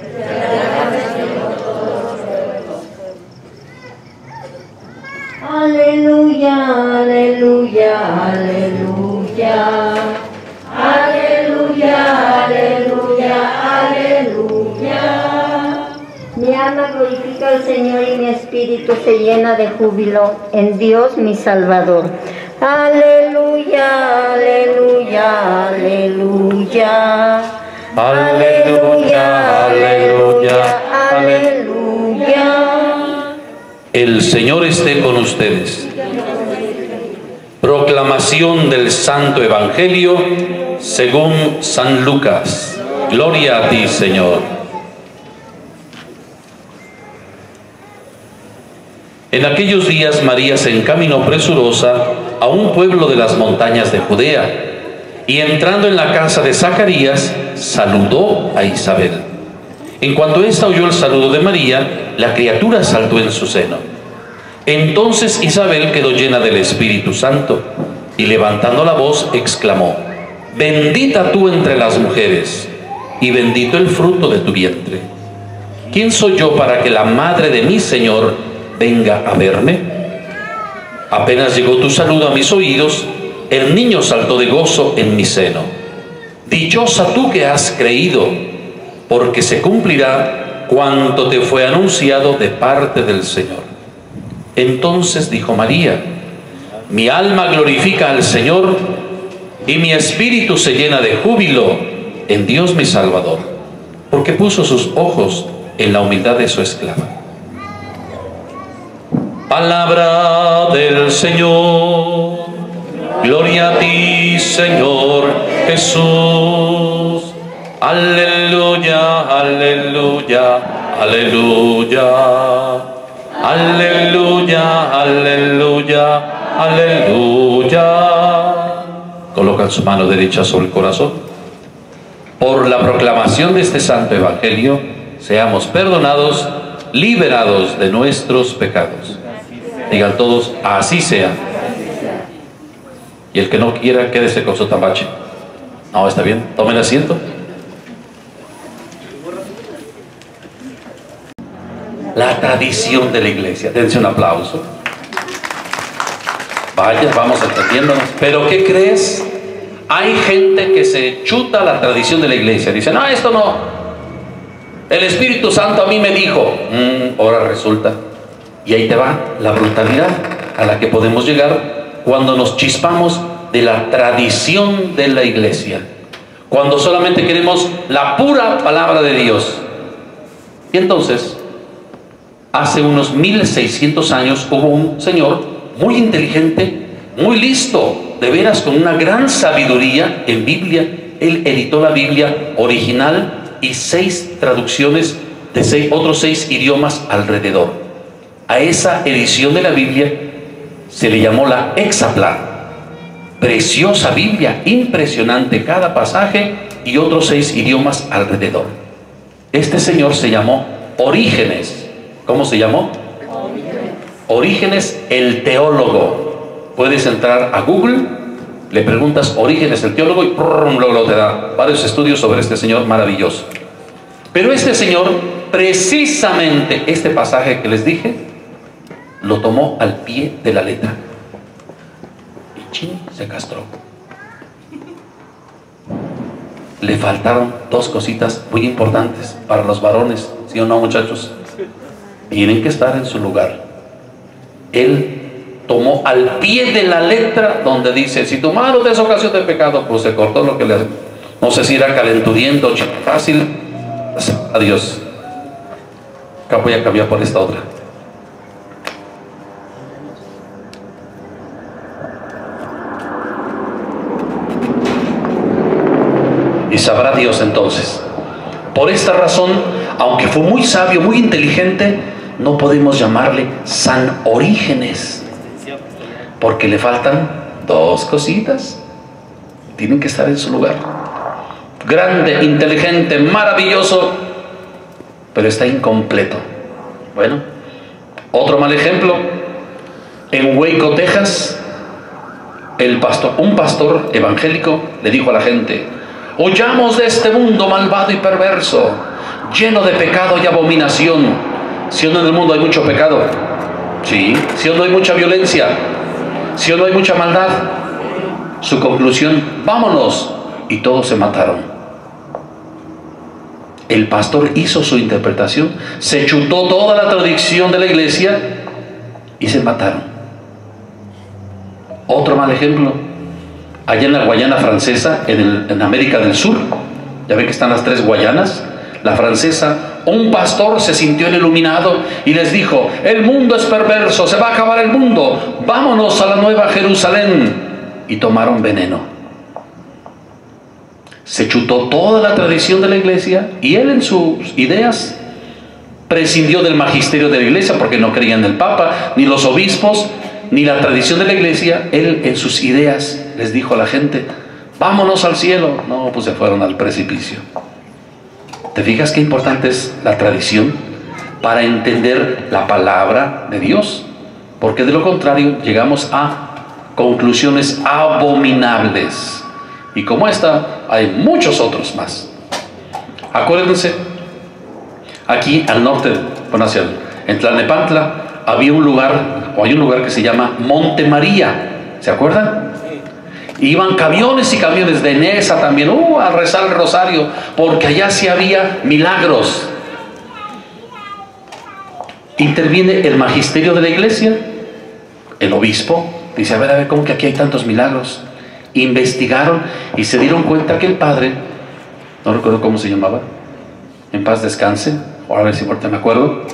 [SPEAKER 10] Aleluya, aleluya, aleluya. Aleluya, aleluya, aleluya. Mi alma glorifica al Señor y mi espíritu se llena de júbilo en Dios mi Salvador. Aleluya, aleluya, aleluya.
[SPEAKER 8] Aleluya, aleluya, aleluya. El Señor esté con ustedes. Proclamación del Santo Evangelio según San Lucas. Gloria a ti, Señor. En aquellos días María se encaminó presurosa a un pueblo de las montañas de Judea, y entrando en la casa de Zacarías, saludó a Isabel. En cuanto ésta oyó el saludo de María, la criatura saltó en su seno. Entonces Isabel quedó llena del Espíritu Santo, y levantando la voz exclamó: Bendita tú entre las mujeres, y bendito el fruto de tu vientre. ¿Quién soy yo para que la madre de mi Señor venga a verme? Apenas llegó tu saludo a mis oídos, el niño saltó de gozo en mi seno. Dichosa tú que has creído, porque se cumplirá cuanto te fue anunciado de parte del Señor. Entonces dijo María: Mi alma glorifica al Señor, y mi espíritu se llena de júbilo en Dios mi Salvador, porque puso sus ojos en la humildad de su esclava. Palabra del Señor. Gloria a ti, Señor Jesús. Aleluya, aleluya, aleluya. Aleluya, aleluya, aleluya. Colocan su mano derecha sobre el corazón. Por la proclamación de este santo evangelio, seamos perdonados liberados de nuestros pecados. Digan todos, así sea. Y el que no quiera, quédese con su tambache. No, está bien, tomen asiento. La tradición de la iglesia. Dense un aplauso. Vaya, vamos entendiéndonos. Pero ¿qué crees? Hay gente que se chuta la tradición de la iglesia. Dice, no, esto no. El Espíritu Santo a mí me dijo. Mm, ahora resulta. Y ahí te va la brutalidad a la que podemos llegar cuando nos chispamos de la tradición de la iglesia. Cuando solamente queremos la pura palabra de Dios. Y entonces, hace unos mil seiscientos años hubo un señor muy inteligente, muy listo, de veras con una gran sabiduría en Biblia. Él editó la Biblia original y seis traducciones de seis, otros seis idiomas alrededor. A esa edición de la Biblia se le llamó la Hexapla. Preciosa Biblia, impresionante cada pasaje y otros seis idiomas alrededor. Este señor se llamó Orígenes. ¿Cómo se llamó? Orígenes el teólogo. Puedes entrar a Google, le preguntas Orígenes el teólogo y ¡prum! Luego te da varios estudios sobre este señor maravilloso. Pero este señor, precisamente este pasaje que les dije, lo tomó al pie de la letra. Y chin, se castró. Le faltaron dos cositas muy importantes para los varones, ¿sí o no, muchachos? Tienen que estar en su lugar. Él tomó al pie de la letra donde dice, si tu mano te es ocasión de pecado, pues se cortó lo que le hace. No sé si era calentudiento, fácil. Adiós. Acá voy a cambiar por esta otra. Y sabrá Dios entonces. Por esta razón, aunque fue muy sabio, muy inteligente, no podemos llamarle San Orígenes, porque le faltan dos cositas. Tienen que estar en su lugar. Grande, inteligente, maravilloso, pero está incompleto. Bueno, otro mal ejemplo. En Waco, Texas, el pastor, un pastor evangélico le dijo a la gente: huyamos de este mundo malvado y perverso, lleno de pecado y abominación. ¿Sí o no en el mundo hay mucho pecado? Sí. ¿Sí o no hay mucha violencia? ¿Sí o no hay mucha maldad? Su conclusión: vámonos. Y todos se mataron. El pastor hizo su interpretación, se chutó toda la tradición de la iglesia y se mataron. Otro mal ejemplo. Allá en la Guayana francesa, en, el, en América del Sur, ya ven que están las tres Guayanas. La francesa, un pastor se sintió iluminado y les dijo: el mundo es perverso, se va a acabar el mundo, vámonos a la Nueva Jerusalén. Y tomaron veneno. Se chutó toda la tradición de la iglesia y él en sus ideas prescindió del magisterio de la iglesia, porque no creía en el Papa, ni los obispos, ni la tradición de la iglesia. Él en sus ideas les dijo a la gente: vámonos al cielo. No, pues se fueron al precipicio. ¿Te fijas qué importante es la tradición para entender la palabra de Dios? Porque de lo contrario llegamos a conclusiones abominables. Y como esta, hay muchos otros más. Acuérdense, aquí al norte, bueno, hacia el, en Tlalnepantla, había un lugar, o hay un lugar que se llama Monte María. ¿Se acuerdan? Iban camiones y camiones de Nesa también, uh, a rezar el rosario, porque allá sí había milagros. Interviene el magisterio de la iglesia, el obispo, dice: a ver, a ver, ¿cómo que aquí hay tantos milagros? Investigaron y se dieron cuenta que el padre, no recuerdo cómo se llamaba, en paz descanse, o a ver si ahorita me acuerdo,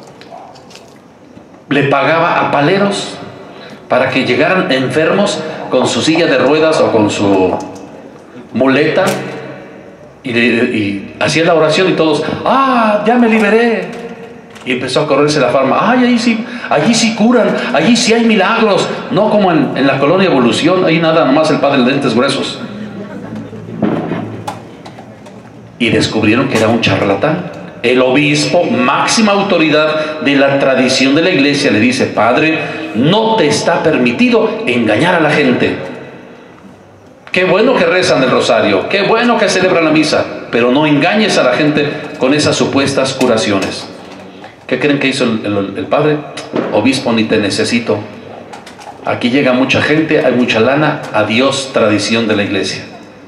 [SPEAKER 8] le pagaba a paleros para que llegaran enfermos con su silla de ruedas o con su muleta y, y hacía la oración y todos: ¡ah, ya me liberé! Y empezó a correrse la fama: ¡ay, allí sí, allí sí curan, allí sí hay milagros! No como en, en la colonia Evolución, ahí nada, nomás el padre de lentes gruesos. Y descubrieron que era un charlatán, El obispo, máxima autoridad de la tradición de la iglesia, le dice: padre, no te está permitido engañar a la gente. Qué bueno que rezan el rosario, qué bueno que celebran la misa, pero no engañes a la gente con esas supuestas curaciones. ¿Qué creen que hizo el, el, el padre? Obispo, ni te necesito. Aquí llega mucha gente, hay mucha lana, adiós tradición de la iglesia.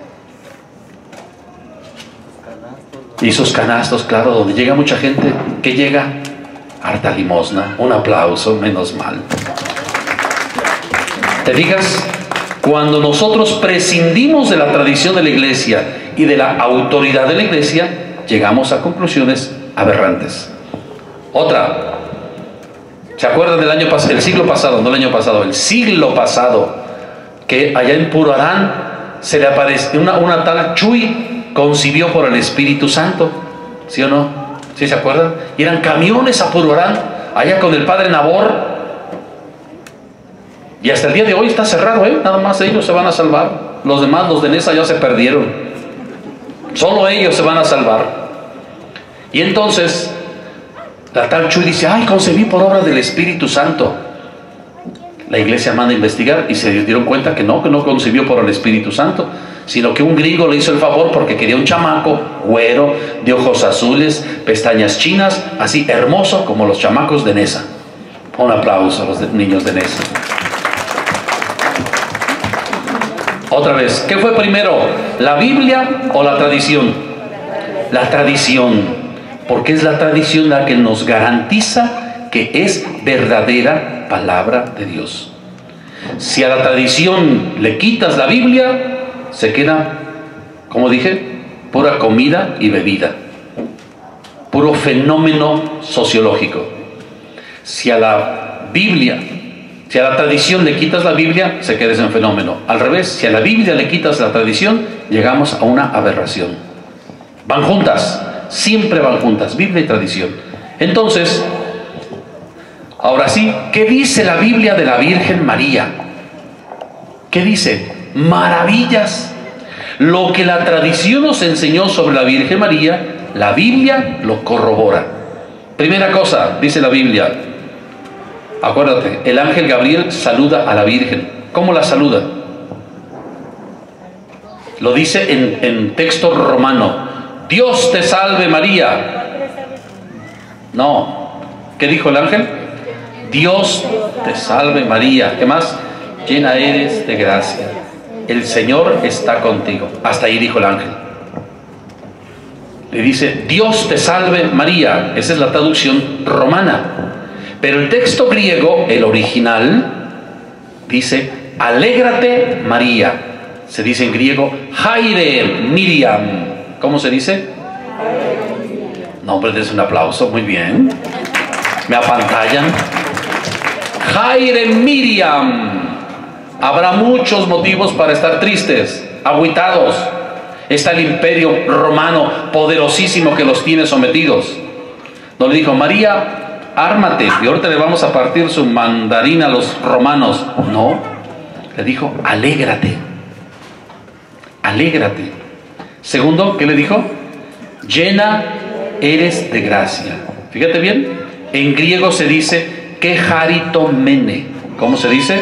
[SPEAKER 8] Y sus canastos, claro, donde llega mucha gente, ¿qué llega? Harta limosna, un aplauso, menos mal. ¿Te digas? Cuando nosotros prescindimos de la tradición de la iglesia y de la autoridad de la iglesia, llegamos a conclusiones aberrantes. Otra, ¿se acuerdan del año pasado, el siglo pasado, no el año pasado, el siglo pasado, que allá en Purarán se le apareció una, una tal Chuy, concibió por el Espíritu Santo? ¿Sí o no? ¿Sí se acuerdan? Y eran camiones a Purarán, allá con el padre Nabor. Y hasta el día de hoy está cerrado, ¿eh? Nada más ellos se van a salvar. Los demás, los de Nesa, ya se perdieron. Solo ellos se van a salvar. Y entonces la tal Chuy dice: ay, concebí por obra del Espíritu Santo. La iglesia manda a investigar y se dieron cuenta que no, que no concibió por el Espíritu Santo, sino que un gringo le hizo el favor porque quería un chamaco güero, de ojos azules, pestañas chinas, así hermoso como los chamacos de Nesa. Un aplauso a los de, niños de Nesa. Otra vez, ¿qué fue primero? ¿La Biblia o la tradición? La tradición, porque es la tradición la que nos garantiza que es verdadera palabra de Dios. Si a la tradición le quitas la Biblia, se queda, como dije, pura comida y bebida, puro fenómeno sociológico. Si a la Biblia, si a la tradición le quitas la Biblia, se queda ese fenómeno. Al revés, si a la Biblia le quitas la tradición, llegamos a una aberración. Van juntas, siempre van juntas, Biblia y tradición. Entonces, ahora sí, ¿qué dice la Biblia de la Virgen María? ¿Qué dice? Maravillas. Lo que la tradición nos enseñó sobre la Virgen María, la Biblia lo corrobora. Primera cosa, dice la Biblia, acuérdate, el ángel Gabriel saluda a la Virgen. ¿Cómo la saluda? Lo dice en, en texto romano: Dios te salve María. No, ¿qué dijo el ángel? Dios te salve María. ¿Qué más? Llena eres de gracia, el Señor está contigo. Hasta ahí dijo el ángel. Le dice: Dios te salve María. Esa es la traducción romana. Pero el texto griego, el original, dice: alégrate María. Se dice en griego Haire Miriam. ¿Cómo se dice? No, hombre, des un aplauso. Muy bien. Me apantallan. Haire Miriam. Habrá muchos motivos para estar tristes, agüitados. Está el imperio romano poderosísimo que los tiene sometidos. No le dijo: María, ármate, y ahorita le vamos a partir su mandarín a los romanos. No, le dijo: alégrate, alégrate. Segundo, ¿qué le dijo? Llena eres de gracia. Fíjate bien, en griego se dice que haritomene. ¿Cómo se dice?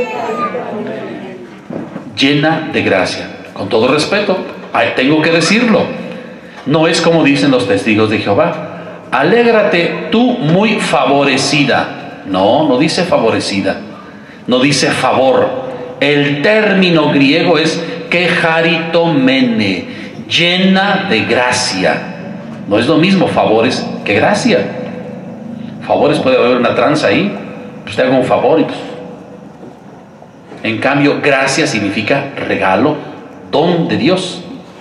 [SPEAKER 8] Llena de gracia. Con todo respeto, tengo que decirlo. No es como dicen los testigos de Jehová: alégrate tú muy favorecida. No, no dice favorecida, no dice favor. El término griego es que haritomene, llena de gracia. No es lo mismo favores que gracia. Favores, puede haber una tranza ahí, pues te hago un favor y pues. En cambio, gracia significa regalo, don de Dios.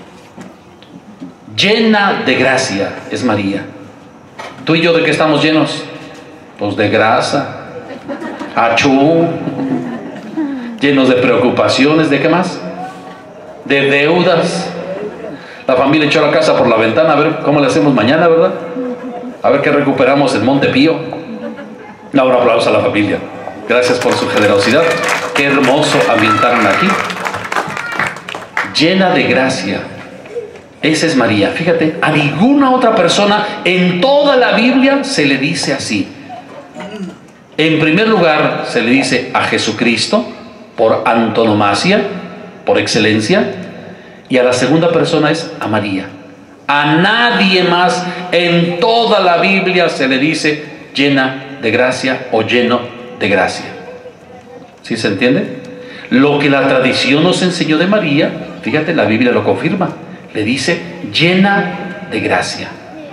[SPEAKER 8] Llena de gracia es María. ¿Tú y yo de qué estamos llenos? Pues de grasa, achú, llenos de preocupaciones. ¿De qué más? De deudas. La familia echó la casa por la ventana. A ver cómo le hacemos mañana, ¿verdad? A ver qué recuperamos en Monte Pío. Un aplauso a la familia. Gracias por su generosidad. Qué hermoso ambientaron aquí. Llena de gracia. Esa es María. Fíjate, a ninguna otra persona en toda la Biblia se le dice así. En primer lugar, se le dice a Jesucristo, por antonomasia, por excelencia, y a la segunda persona es a María. A nadie más en toda la Biblia se le dice llena de gracia o lleno de gracia. ¿Sí se entiende? Lo que la tradición nos enseñó de María, fíjate, la Biblia lo confirma, le dice llena de gracia.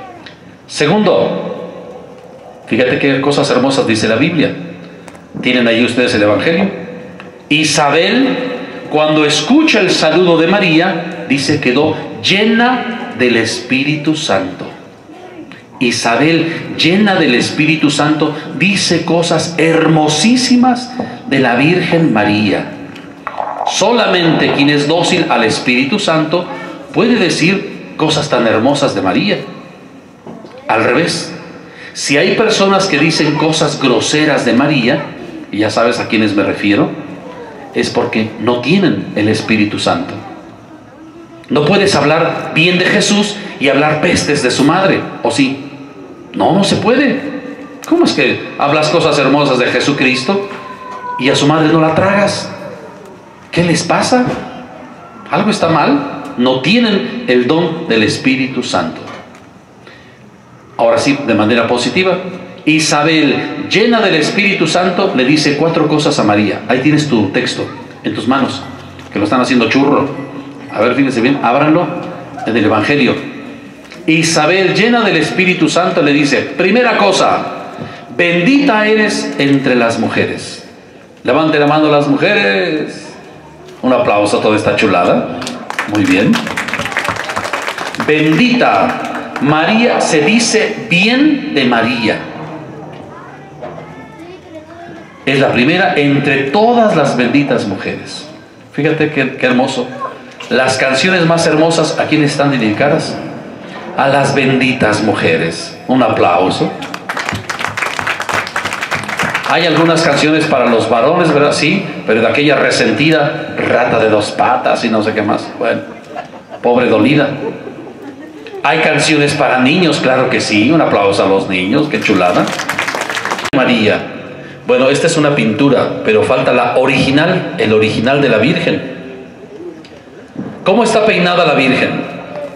[SPEAKER 8] Segundo, fíjate qué cosas hermosas dice la Biblia. ¿Tienen ahí ustedes el Evangelio? Isabel, cuando escucha el saludo de María, dice quedó llena del Espíritu Santo. Isabel, llena del Espíritu Santo, dice cosas hermosísimas de la Virgen María. Solamente quien es dócil al Espíritu Santo puede decir cosas tan hermosas de María. Al revés, si hay personas que dicen cosas groseras de María, y ya sabes a quiénes me refiero, es porque no tienen el Espíritu Santo. No puedes hablar bien de Jesús y hablar pestes de su madre, ¿o sí? No, no se puede. ¿Cómo es que hablas cosas hermosas de Jesucristo y a su madre no la tragas? ¿Qué les pasa? ¿Algo está mal? No tienen el don del Espíritu Santo. Ahora sí, de manera positiva, Isabel, llena del Espíritu Santo, le dice cuatro cosas a María. Ahí tienes tu texto en tus manos, que lo están haciendo churro. A ver, fíjense bien, ábranlo en el Evangelio. Isabel, llena del Espíritu Santo, le dice, primera cosa, bendita eres entre las mujeres. Levante la mano las mujeres. Un aplauso a toda esta chulada. Muy bien. Bendita María, se dice bien de María. Es la primera entre todas las benditas mujeres. Fíjate qué, qué hermoso. Las canciones más hermosas, ¿a quiénes están dedicadas? A las benditas mujeres. Un aplauso. Hay algunas canciones para los varones, ¿verdad? Sí, pero de aquella resentida rata de dos patas y no sé qué más. Bueno, pobre dolida. Hay canciones para niños, claro que sí. Un aplauso a los niños, qué chulada. María. Bueno, esta es una pintura, pero falta la original, el original de la Virgen. ¿Cómo está peinada la Virgen?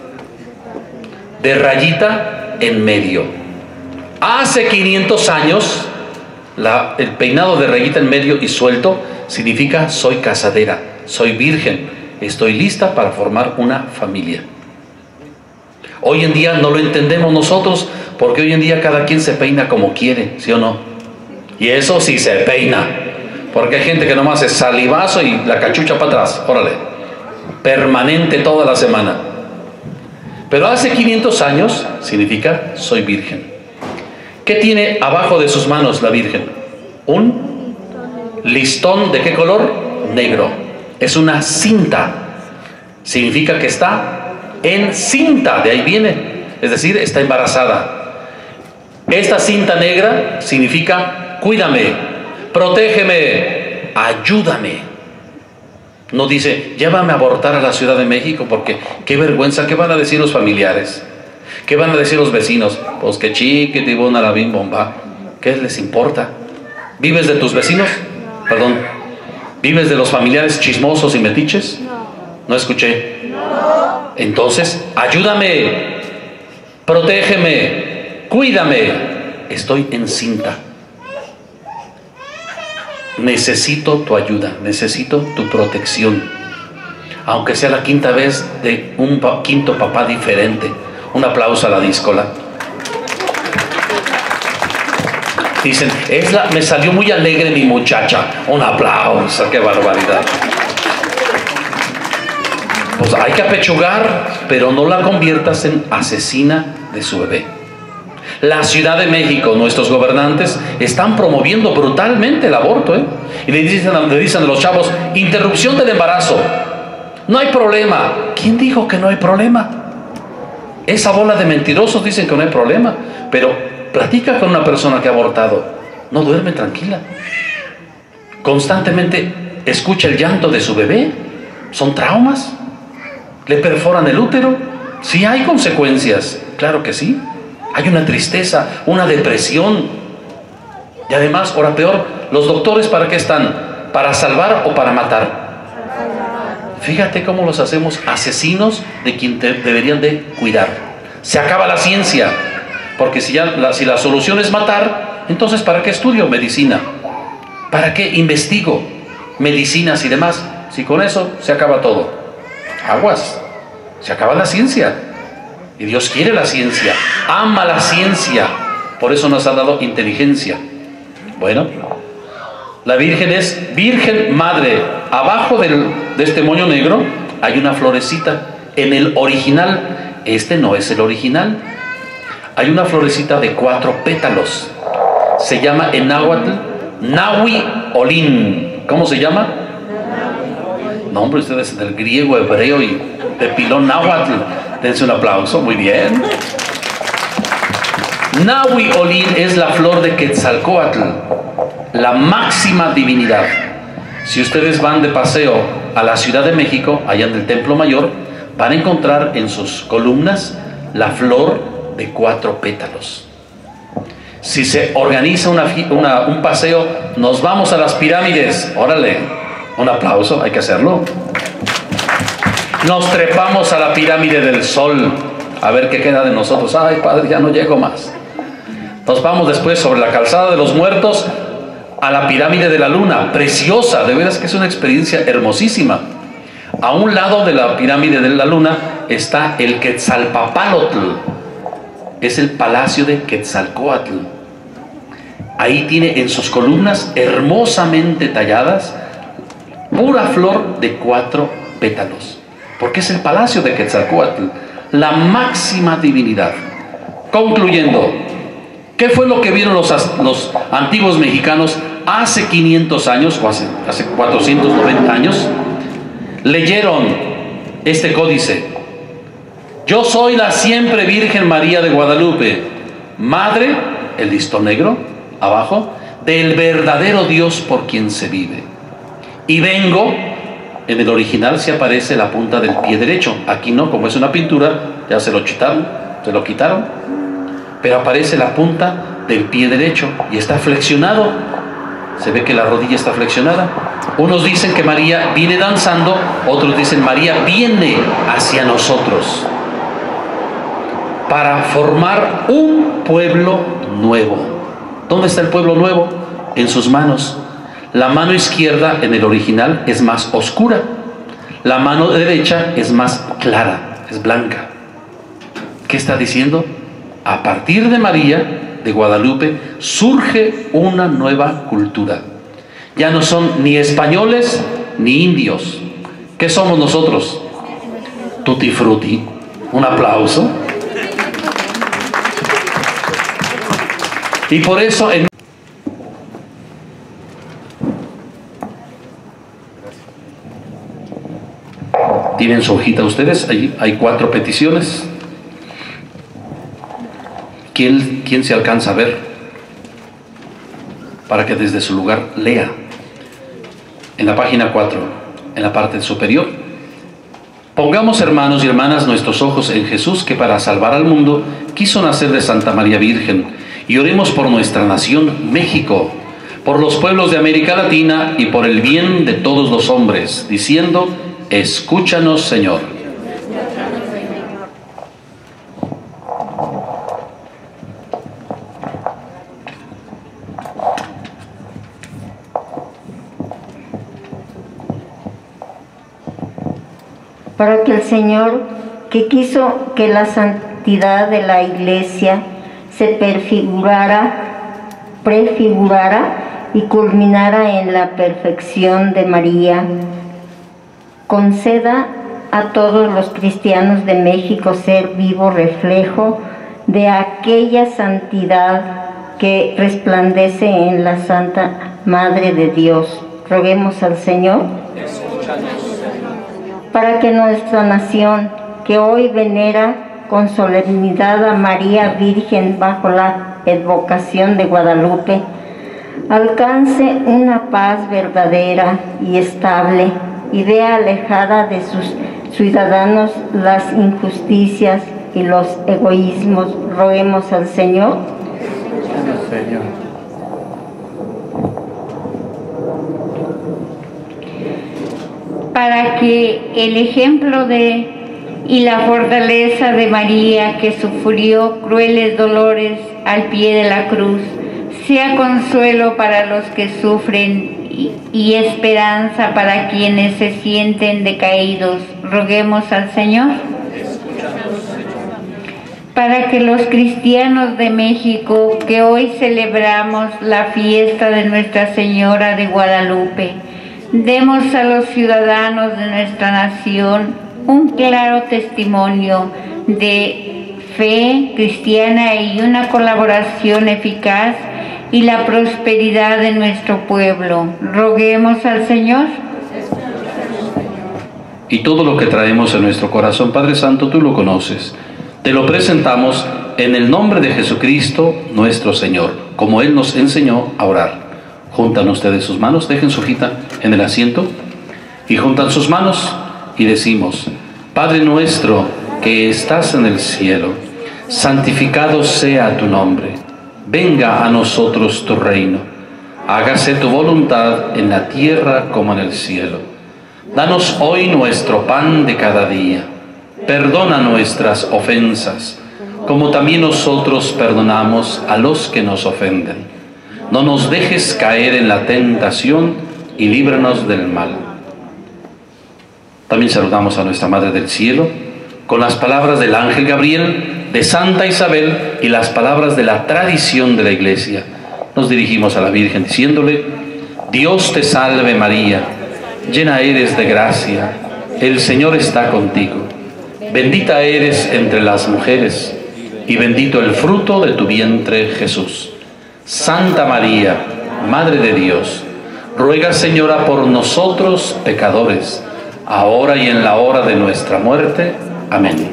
[SPEAKER 8] De rayita en medio. Hace quinientos años, la, el peinado de rayita en medio y suelto significa soy casadera, soy virgen, estoy lista para formar una familia. Hoy en día no lo entendemos nosotros, porque hoy en día cada quien se peina como quiere, ¿sí o no? Y eso sí se peina, porque hay gente que nomás es salivazo y la cachucha para atrás, órale, permanente toda la semana. Pero hace quinientos años significa soy virgen. ¿Qué tiene abajo de sus manos la Virgen? Un listón, ¿de qué color? Negro. Es una cinta. Significa que está encinta, de ahí viene. Es decir, está embarazada. Esta cinta negra significa cuídame, protégeme, ayúdame. No dice, llévame a abortar a la Ciudad de México porque qué vergüenza, ¿qué van a decir los familiares? ¿Qué van a decir los vecinos? Pues que chiquitibona la bim bomba. ¿Qué les importa? ¿Vives de tus vecinos? Perdón. ¿Vives de los familiares chismosos y metiches? No escuché. Entonces, ayúdame, protégeme, cuídame. Estoy encinta. Necesito tu ayuda, necesito tu protección. Aunque sea la quinta vez de un pa- quinto papá diferente. Un aplauso a la díscola. Dicen, es la, me salió muy alegre mi muchacha. Un aplauso, qué barbaridad. Pues hay que apechugar, pero no la conviertas en asesina de su bebé. La Ciudad de México, nuestros gobernantes están promoviendo brutalmente el aborto, ¿eh? Y le dicen, le dicen a los chavos, interrupción del embarazo. No hay problema. ¿Quién dijo que no hay problema? Esa bola de mentirosos dicen que no hay problema, pero platica con una persona que ha abortado, no duerme tranquila. Constantemente escucha el llanto de su bebé. Son traumas. Le perforan el útero Sí hay consecuencias, claro que sí. Hay una tristeza, una depresión. Y además, ahora peor, ¿los doctores para qué están? ¿Para salvar o para matar? Fíjate cómo los hacemos asesinos de quien te deberían de cuidar. Se acaba la ciencia, porque si, ya la, si la solución es matar, entonces ¿para qué estudio medicina? ¿Para qué investigo medicinas y demás? Si con eso se acaba todo. Aguas, se acaba la ciencia. Y Dios quiere la ciencia, ama la ciencia. Por eso nos ha dado inteligencia. Bueno, la Virgen es Virgen Madre. Abajo del, de este moño negro hay una florecita. En el original, este no es el original. Hay una florecita de cuatro pétalos. Se llama en náhuatl Nahui Olin. ¿Cómo se llama? No, hombre, ustedes del griego, hebreo y de pilón náhuatl. Dense un aplauso, muy bien. Nahui Olin es la flor de Quetzalcóatl, la máxima divinidad. Si ustedes van de paseo a la Ciudad de México, allá en el Templo Mayor, van a encontrar en sus columnas la flor de cuatro pétalos. Si se organiza una, una, un paseo, nos vamos a las pirámides. Órale, un aplauso, hay que hacerlo. Nos trepamos a la pirámide del Sol, a ver qué queda de nosotros. Ay, Padre, ya no llego más. Nos vamos después sobre la calzada de los muertos a la pirámide de la Luna, preciosa, de veras que es una experiencia hermosísima. A un lado de la pirámide de la Luna está el Quetzalpapalotl, es el palacio de Quetzalcóatl. Ahí tiene en sus columnas hermosamente talladas pura flor de cuatro pétalos, porque es el palacio de Quetzalcóatl, la máxima divinidad. Concluyendo, ¿qué fue lo que vieron los, los antiguos mexicanos hace quinientos años o hace, hace cuatrocientos noventa años? Leyeron este códice: yo soy la siempre Virgen María de Guadalupe, Madre, el listón negro, abajo, del verdadero Dios por quien se vive. Y vengo, en el original se aparece la punta del pie derecho, aquí no, como es una pintura, ya se lo quitaron, se lo quitaron, pero aparece la punta del pie derecho y está flexionado. Se ve que la rodilla está flexionada. Unos dicen que María viene danzando, otros dicen María viene hacia nosotros para formar un pueblo nuevo. ¿Dónde está el pueblo nuevo? En sus manos. La mano izquierda en el original es más oscura, la mano derecha es más clara, es blanca. ¿Qué está diciendo? A partir de María de Guadalupe surge una nueva cultura. Ya no son ni españoles ni indios. ¿Qué somos nosotros? Tutti frutti. Un aplauso. Y por eso en tienen su hojita ustedes, ahí hay cuatro peticiones. ¿Quién, ¿Quién se alcanza a ver? Para que desde su lugar lea. En la página cuatro, en la parte superior. Pongamos, hermanos y hermanas, nuestros ojos en Jesús, que para salvar al mundo quiso nacer de Santa María Virgen. Y oremos por nuestra nación, México, por los pueblos de América Latina y por el bien de todos los hombres, diciendo: escúchanos, Señor.
[SPEAKER 10] Para que el Señor, que quiso que la santidad de la Iglesia se prefigurara, prefigurara y culminara en la perfección de María, conceda a todos los cristianos de México ser vivo reflejo de aquella santidad que resplandece en la Santa Madre de Dios. Roguemos al Señor para que nuestra nación, que hoy venera con solemnidad a María Virgen bajo la advocación de Guadalupe, alcance una paz verdadera y estable y vea alejada de sus ciudadanos las injusticias y los egoísmos. Roguemos al Señor.
[SPEAKER 6] Señor.
[SPEAKER 2] Para que el ejemplo de y la fortaleza de María, que sufrió crueles dolores al pie de la cruz, sea consuelo para los que sufren y, y esperanza para quienes se sienten decaídos. Roguemos al Señor. Para que los cristianos de México, que hoy celebramos la fiesta de Nuestra Señora de Guadalupe, demos a los ciudadanos de nuestra nación un claro testimonio de fe cristiana y una colaboración eficaz y la prosperidad de nuestro pueblo. Roguemos al Señor.
[SPEAKER 8] Y todo lo que traemos en nuestro corazón, Padre Santo, tú lo conoces. Te lo presentamos en el nombre de Jesucristo, nuestro Señor, como Él nos enseñó a orar. Juntan ustedes sus manos, dejen su hojita en el asiento y juntan sus manos y decimos: Padre nuestro que estás en el cielo, santificado sea tu nombre. Venga a nosotros tu reino. Hágase tu voluntad en la tierra como en el cielo. Danos hoy nuestro pan de cada día. Perdona nuestras ofensas, como también nosotros perdonamos a los que nos ofenden. No nos dejes caer en la tentación y líbranos del mal. También saludamos a nuestra Madre del Cielo con las palabras del ángel Gabriel, de Santa Isabel y las palabras de la tradición de la Iglesia. Nos dirigimos a la Virgen diciéndole: Dios te salve María, llena eres de gracia, el Señor está contigo. Bendita eres entre las mujeres y bendito el fruto de tu vientre Jesús. Santa María, Madre de Dios, ruega Señora por nosotros pecadores, ahora y en la hora de nuestra muerte. Amén.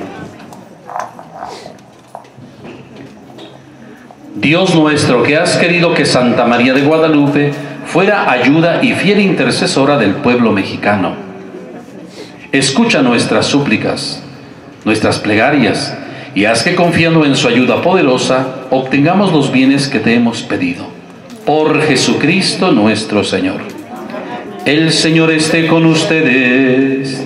[SPEAKER 8] Dios nuestro, que has querido que Santa María de Guadalupe fuera ayuda y fiel intercesora del pueblo mexicano, escucha nuestras súplicas, nuestras plegarias, y haz que confiando en su ayuda poderosa obtengamos los bienes que te hemos pedido. Por Jesucristo nuestro Señor. El Señor esté con ustedes.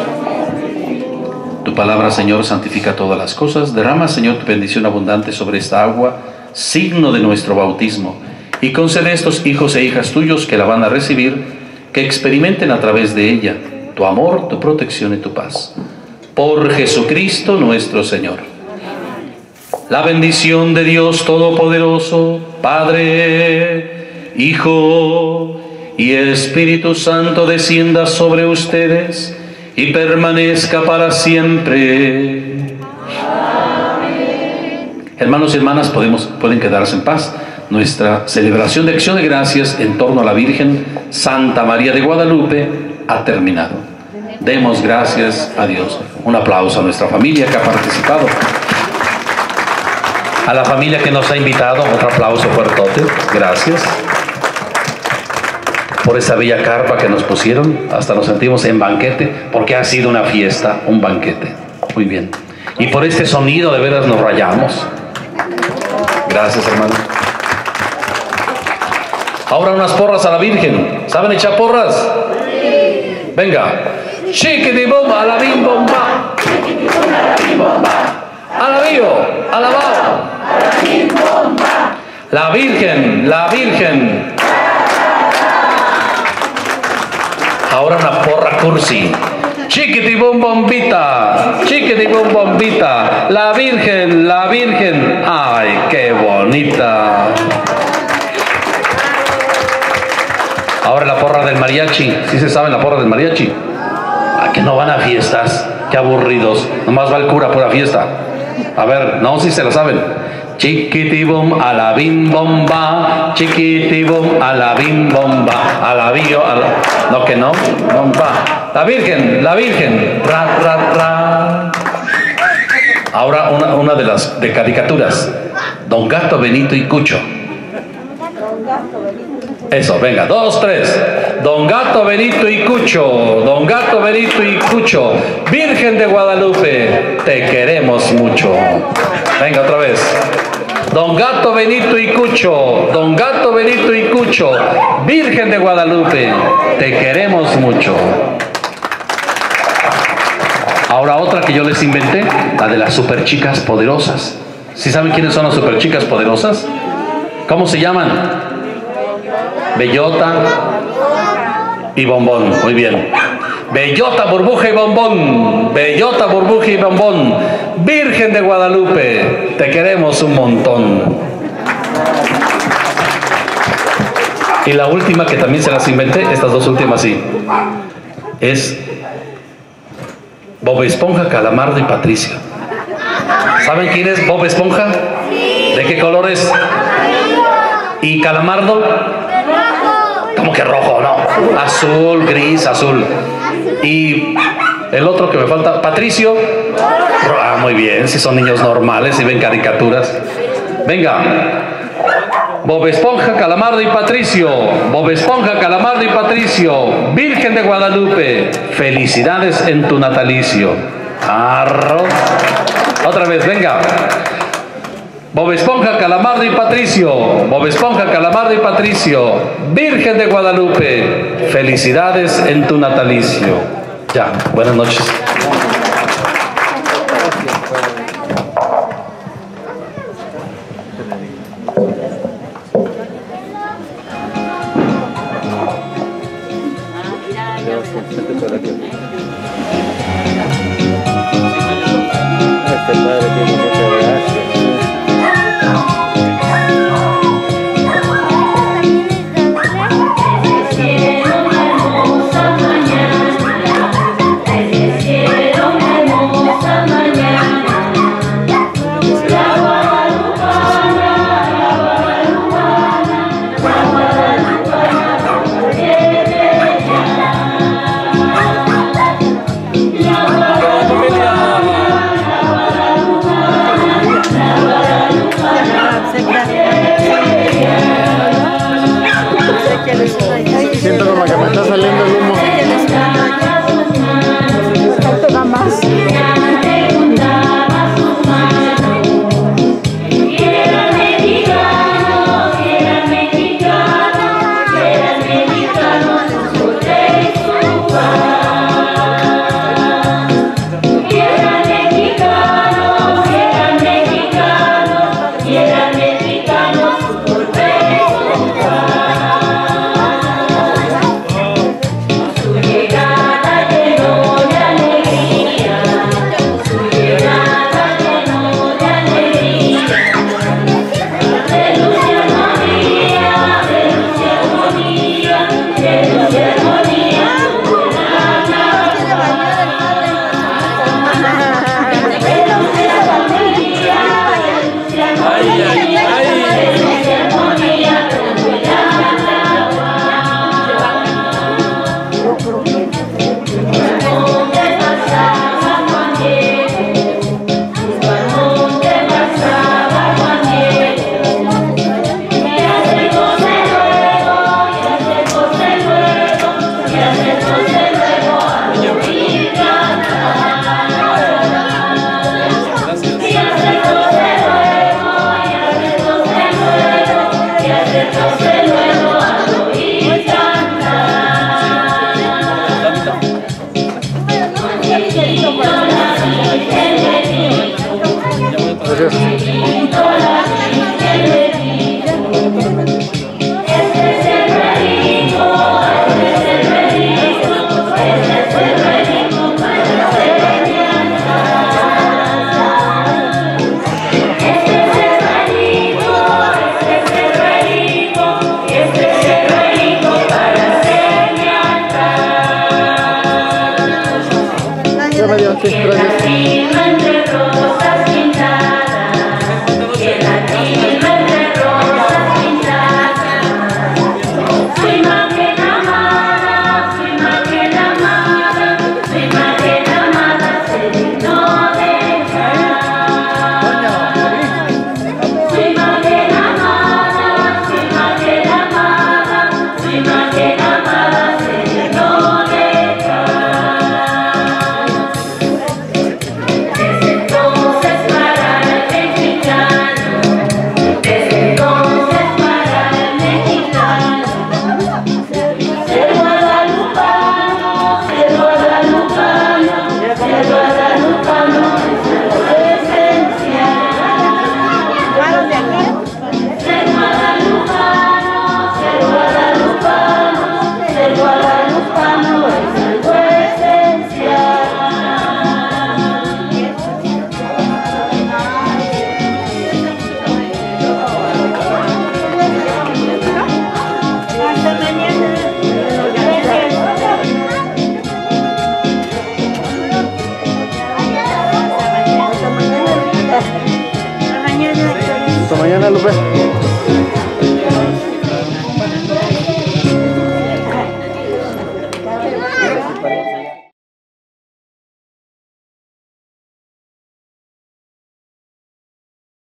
[SPEAKER 8] Tu palabra, Señor, santifica todas las cosas. Derrama, Señor, tu bendición abundante sobre esta agua, signo de nuestro bautismo, y concede a estos hijos e hijas tuyos que la van a recibir, que experimenten a través de ella tu amor, tu protección y tu paz. Por Jesucristo nuestro Señor. La bendición de Dios Todopoderoso, Padre, Hijo y Espíritu Santo descienda sobre ustedes y permanezca para siempre. Amén. Hermanos y hermanas, podemos, pueden quedarse en paz. Nuestra celebración de acción de gracias en torno a la Virgen Santa María de Guadalupe ha terminado. Demos gracias a Dios. Un aplauso a nuestra familia que ha participado. A la familia que nos ha invitado, otro aplauso fuertote. Gracias por esa bella carpa que nos pusieron. Hasta nos sentimos en banquete, porque ha sido una fiesta, un banquete. Muy bien. Y por este sonido de veras nos rayamos. Gracias, hermano. Ahora unas porras a la Virgen. ¿Saben echar porras? Sí. Venga. Chiquitibum a la bim bomba. Chiquitibum a la bim bomba. Alabío, alabao. La Virgen, la Virgen. Ahora una porra cursi. Chiquitibum bombita, chiquitibum bombita. La Virgen, la Virgen. Ay, qué bonita. Ahora la porra del mariachi. ¿Sí se sabe la porra del mariachi? ¿A que no van a fiestas? Qué aburridos. Nomás va el cura por la fiesta. A ver, no, si se la saben. Chiquitibum a la bim bomba, chiquitibum a la bim bomba, a la bio, a la... No, que no, bomba. La Virgen, la Virgen. Ra, ra, ra. Ahora una, una de las de caricaturas. Don Gato, Benito y Cucho.
[SPEAKER 4] Don Gato, Benito.
[SPEAKER 8] Eso, venga, dos, tres. Don Gato, Benito y Cucho, Don Gato, Benito y Cucho, Virgen de Guadalupe, te queremos mucho. Venga, otra vez. Don Gato, Benito y Cucho, Don Gato, Benito y Cucho, Virgen de Guadalupe, te queremos mucho. Ahora otra que yo les inventé, la de las superchicas poderosas. ¿Sí saben quiénes son las superchicas poderosas? ¿Cómo se llaman? Bellota y Bombón. Muy bien. Bellota, Burbuja y Bombón. Bellota, Burbuja y Bombón. Virgen de Guadalupe, te queremos un montón. Y la última que también se las inventé, estas dos últimas sí, es Bob Esponja, Calamardo y Patricio. ¿Saben quién es Bob Esponja? ¿De qué color es? ¿Y Calamardo? ¿Cómo que rojo? No. Azul, gris, azul. Y el otro que me falta, Patricio. Ah, muy bien, si son niños normales y ven caricaturas. Venga. Bob Esponja, Calamardo y Patricio. Bob Esponja, Calamardo y Patricio. Virgen de Guadalupe, felicidades en tu natalicio. Arro. Otra vez, venga. Bob Esponja, Calamardo y Patricio. Bob Esponja, Calamardo y Patricio. Virgen de Guadalupe, felicidades en tu natalicio. Ya, buenas noches.
[SPEAKER 3] Este padre tiene mucha gracia. Siento como que me está saliendo el humo.
[SPEAKER 9] Esto da más.
[SPEAKER 3] Ya me dio, sí, gracias.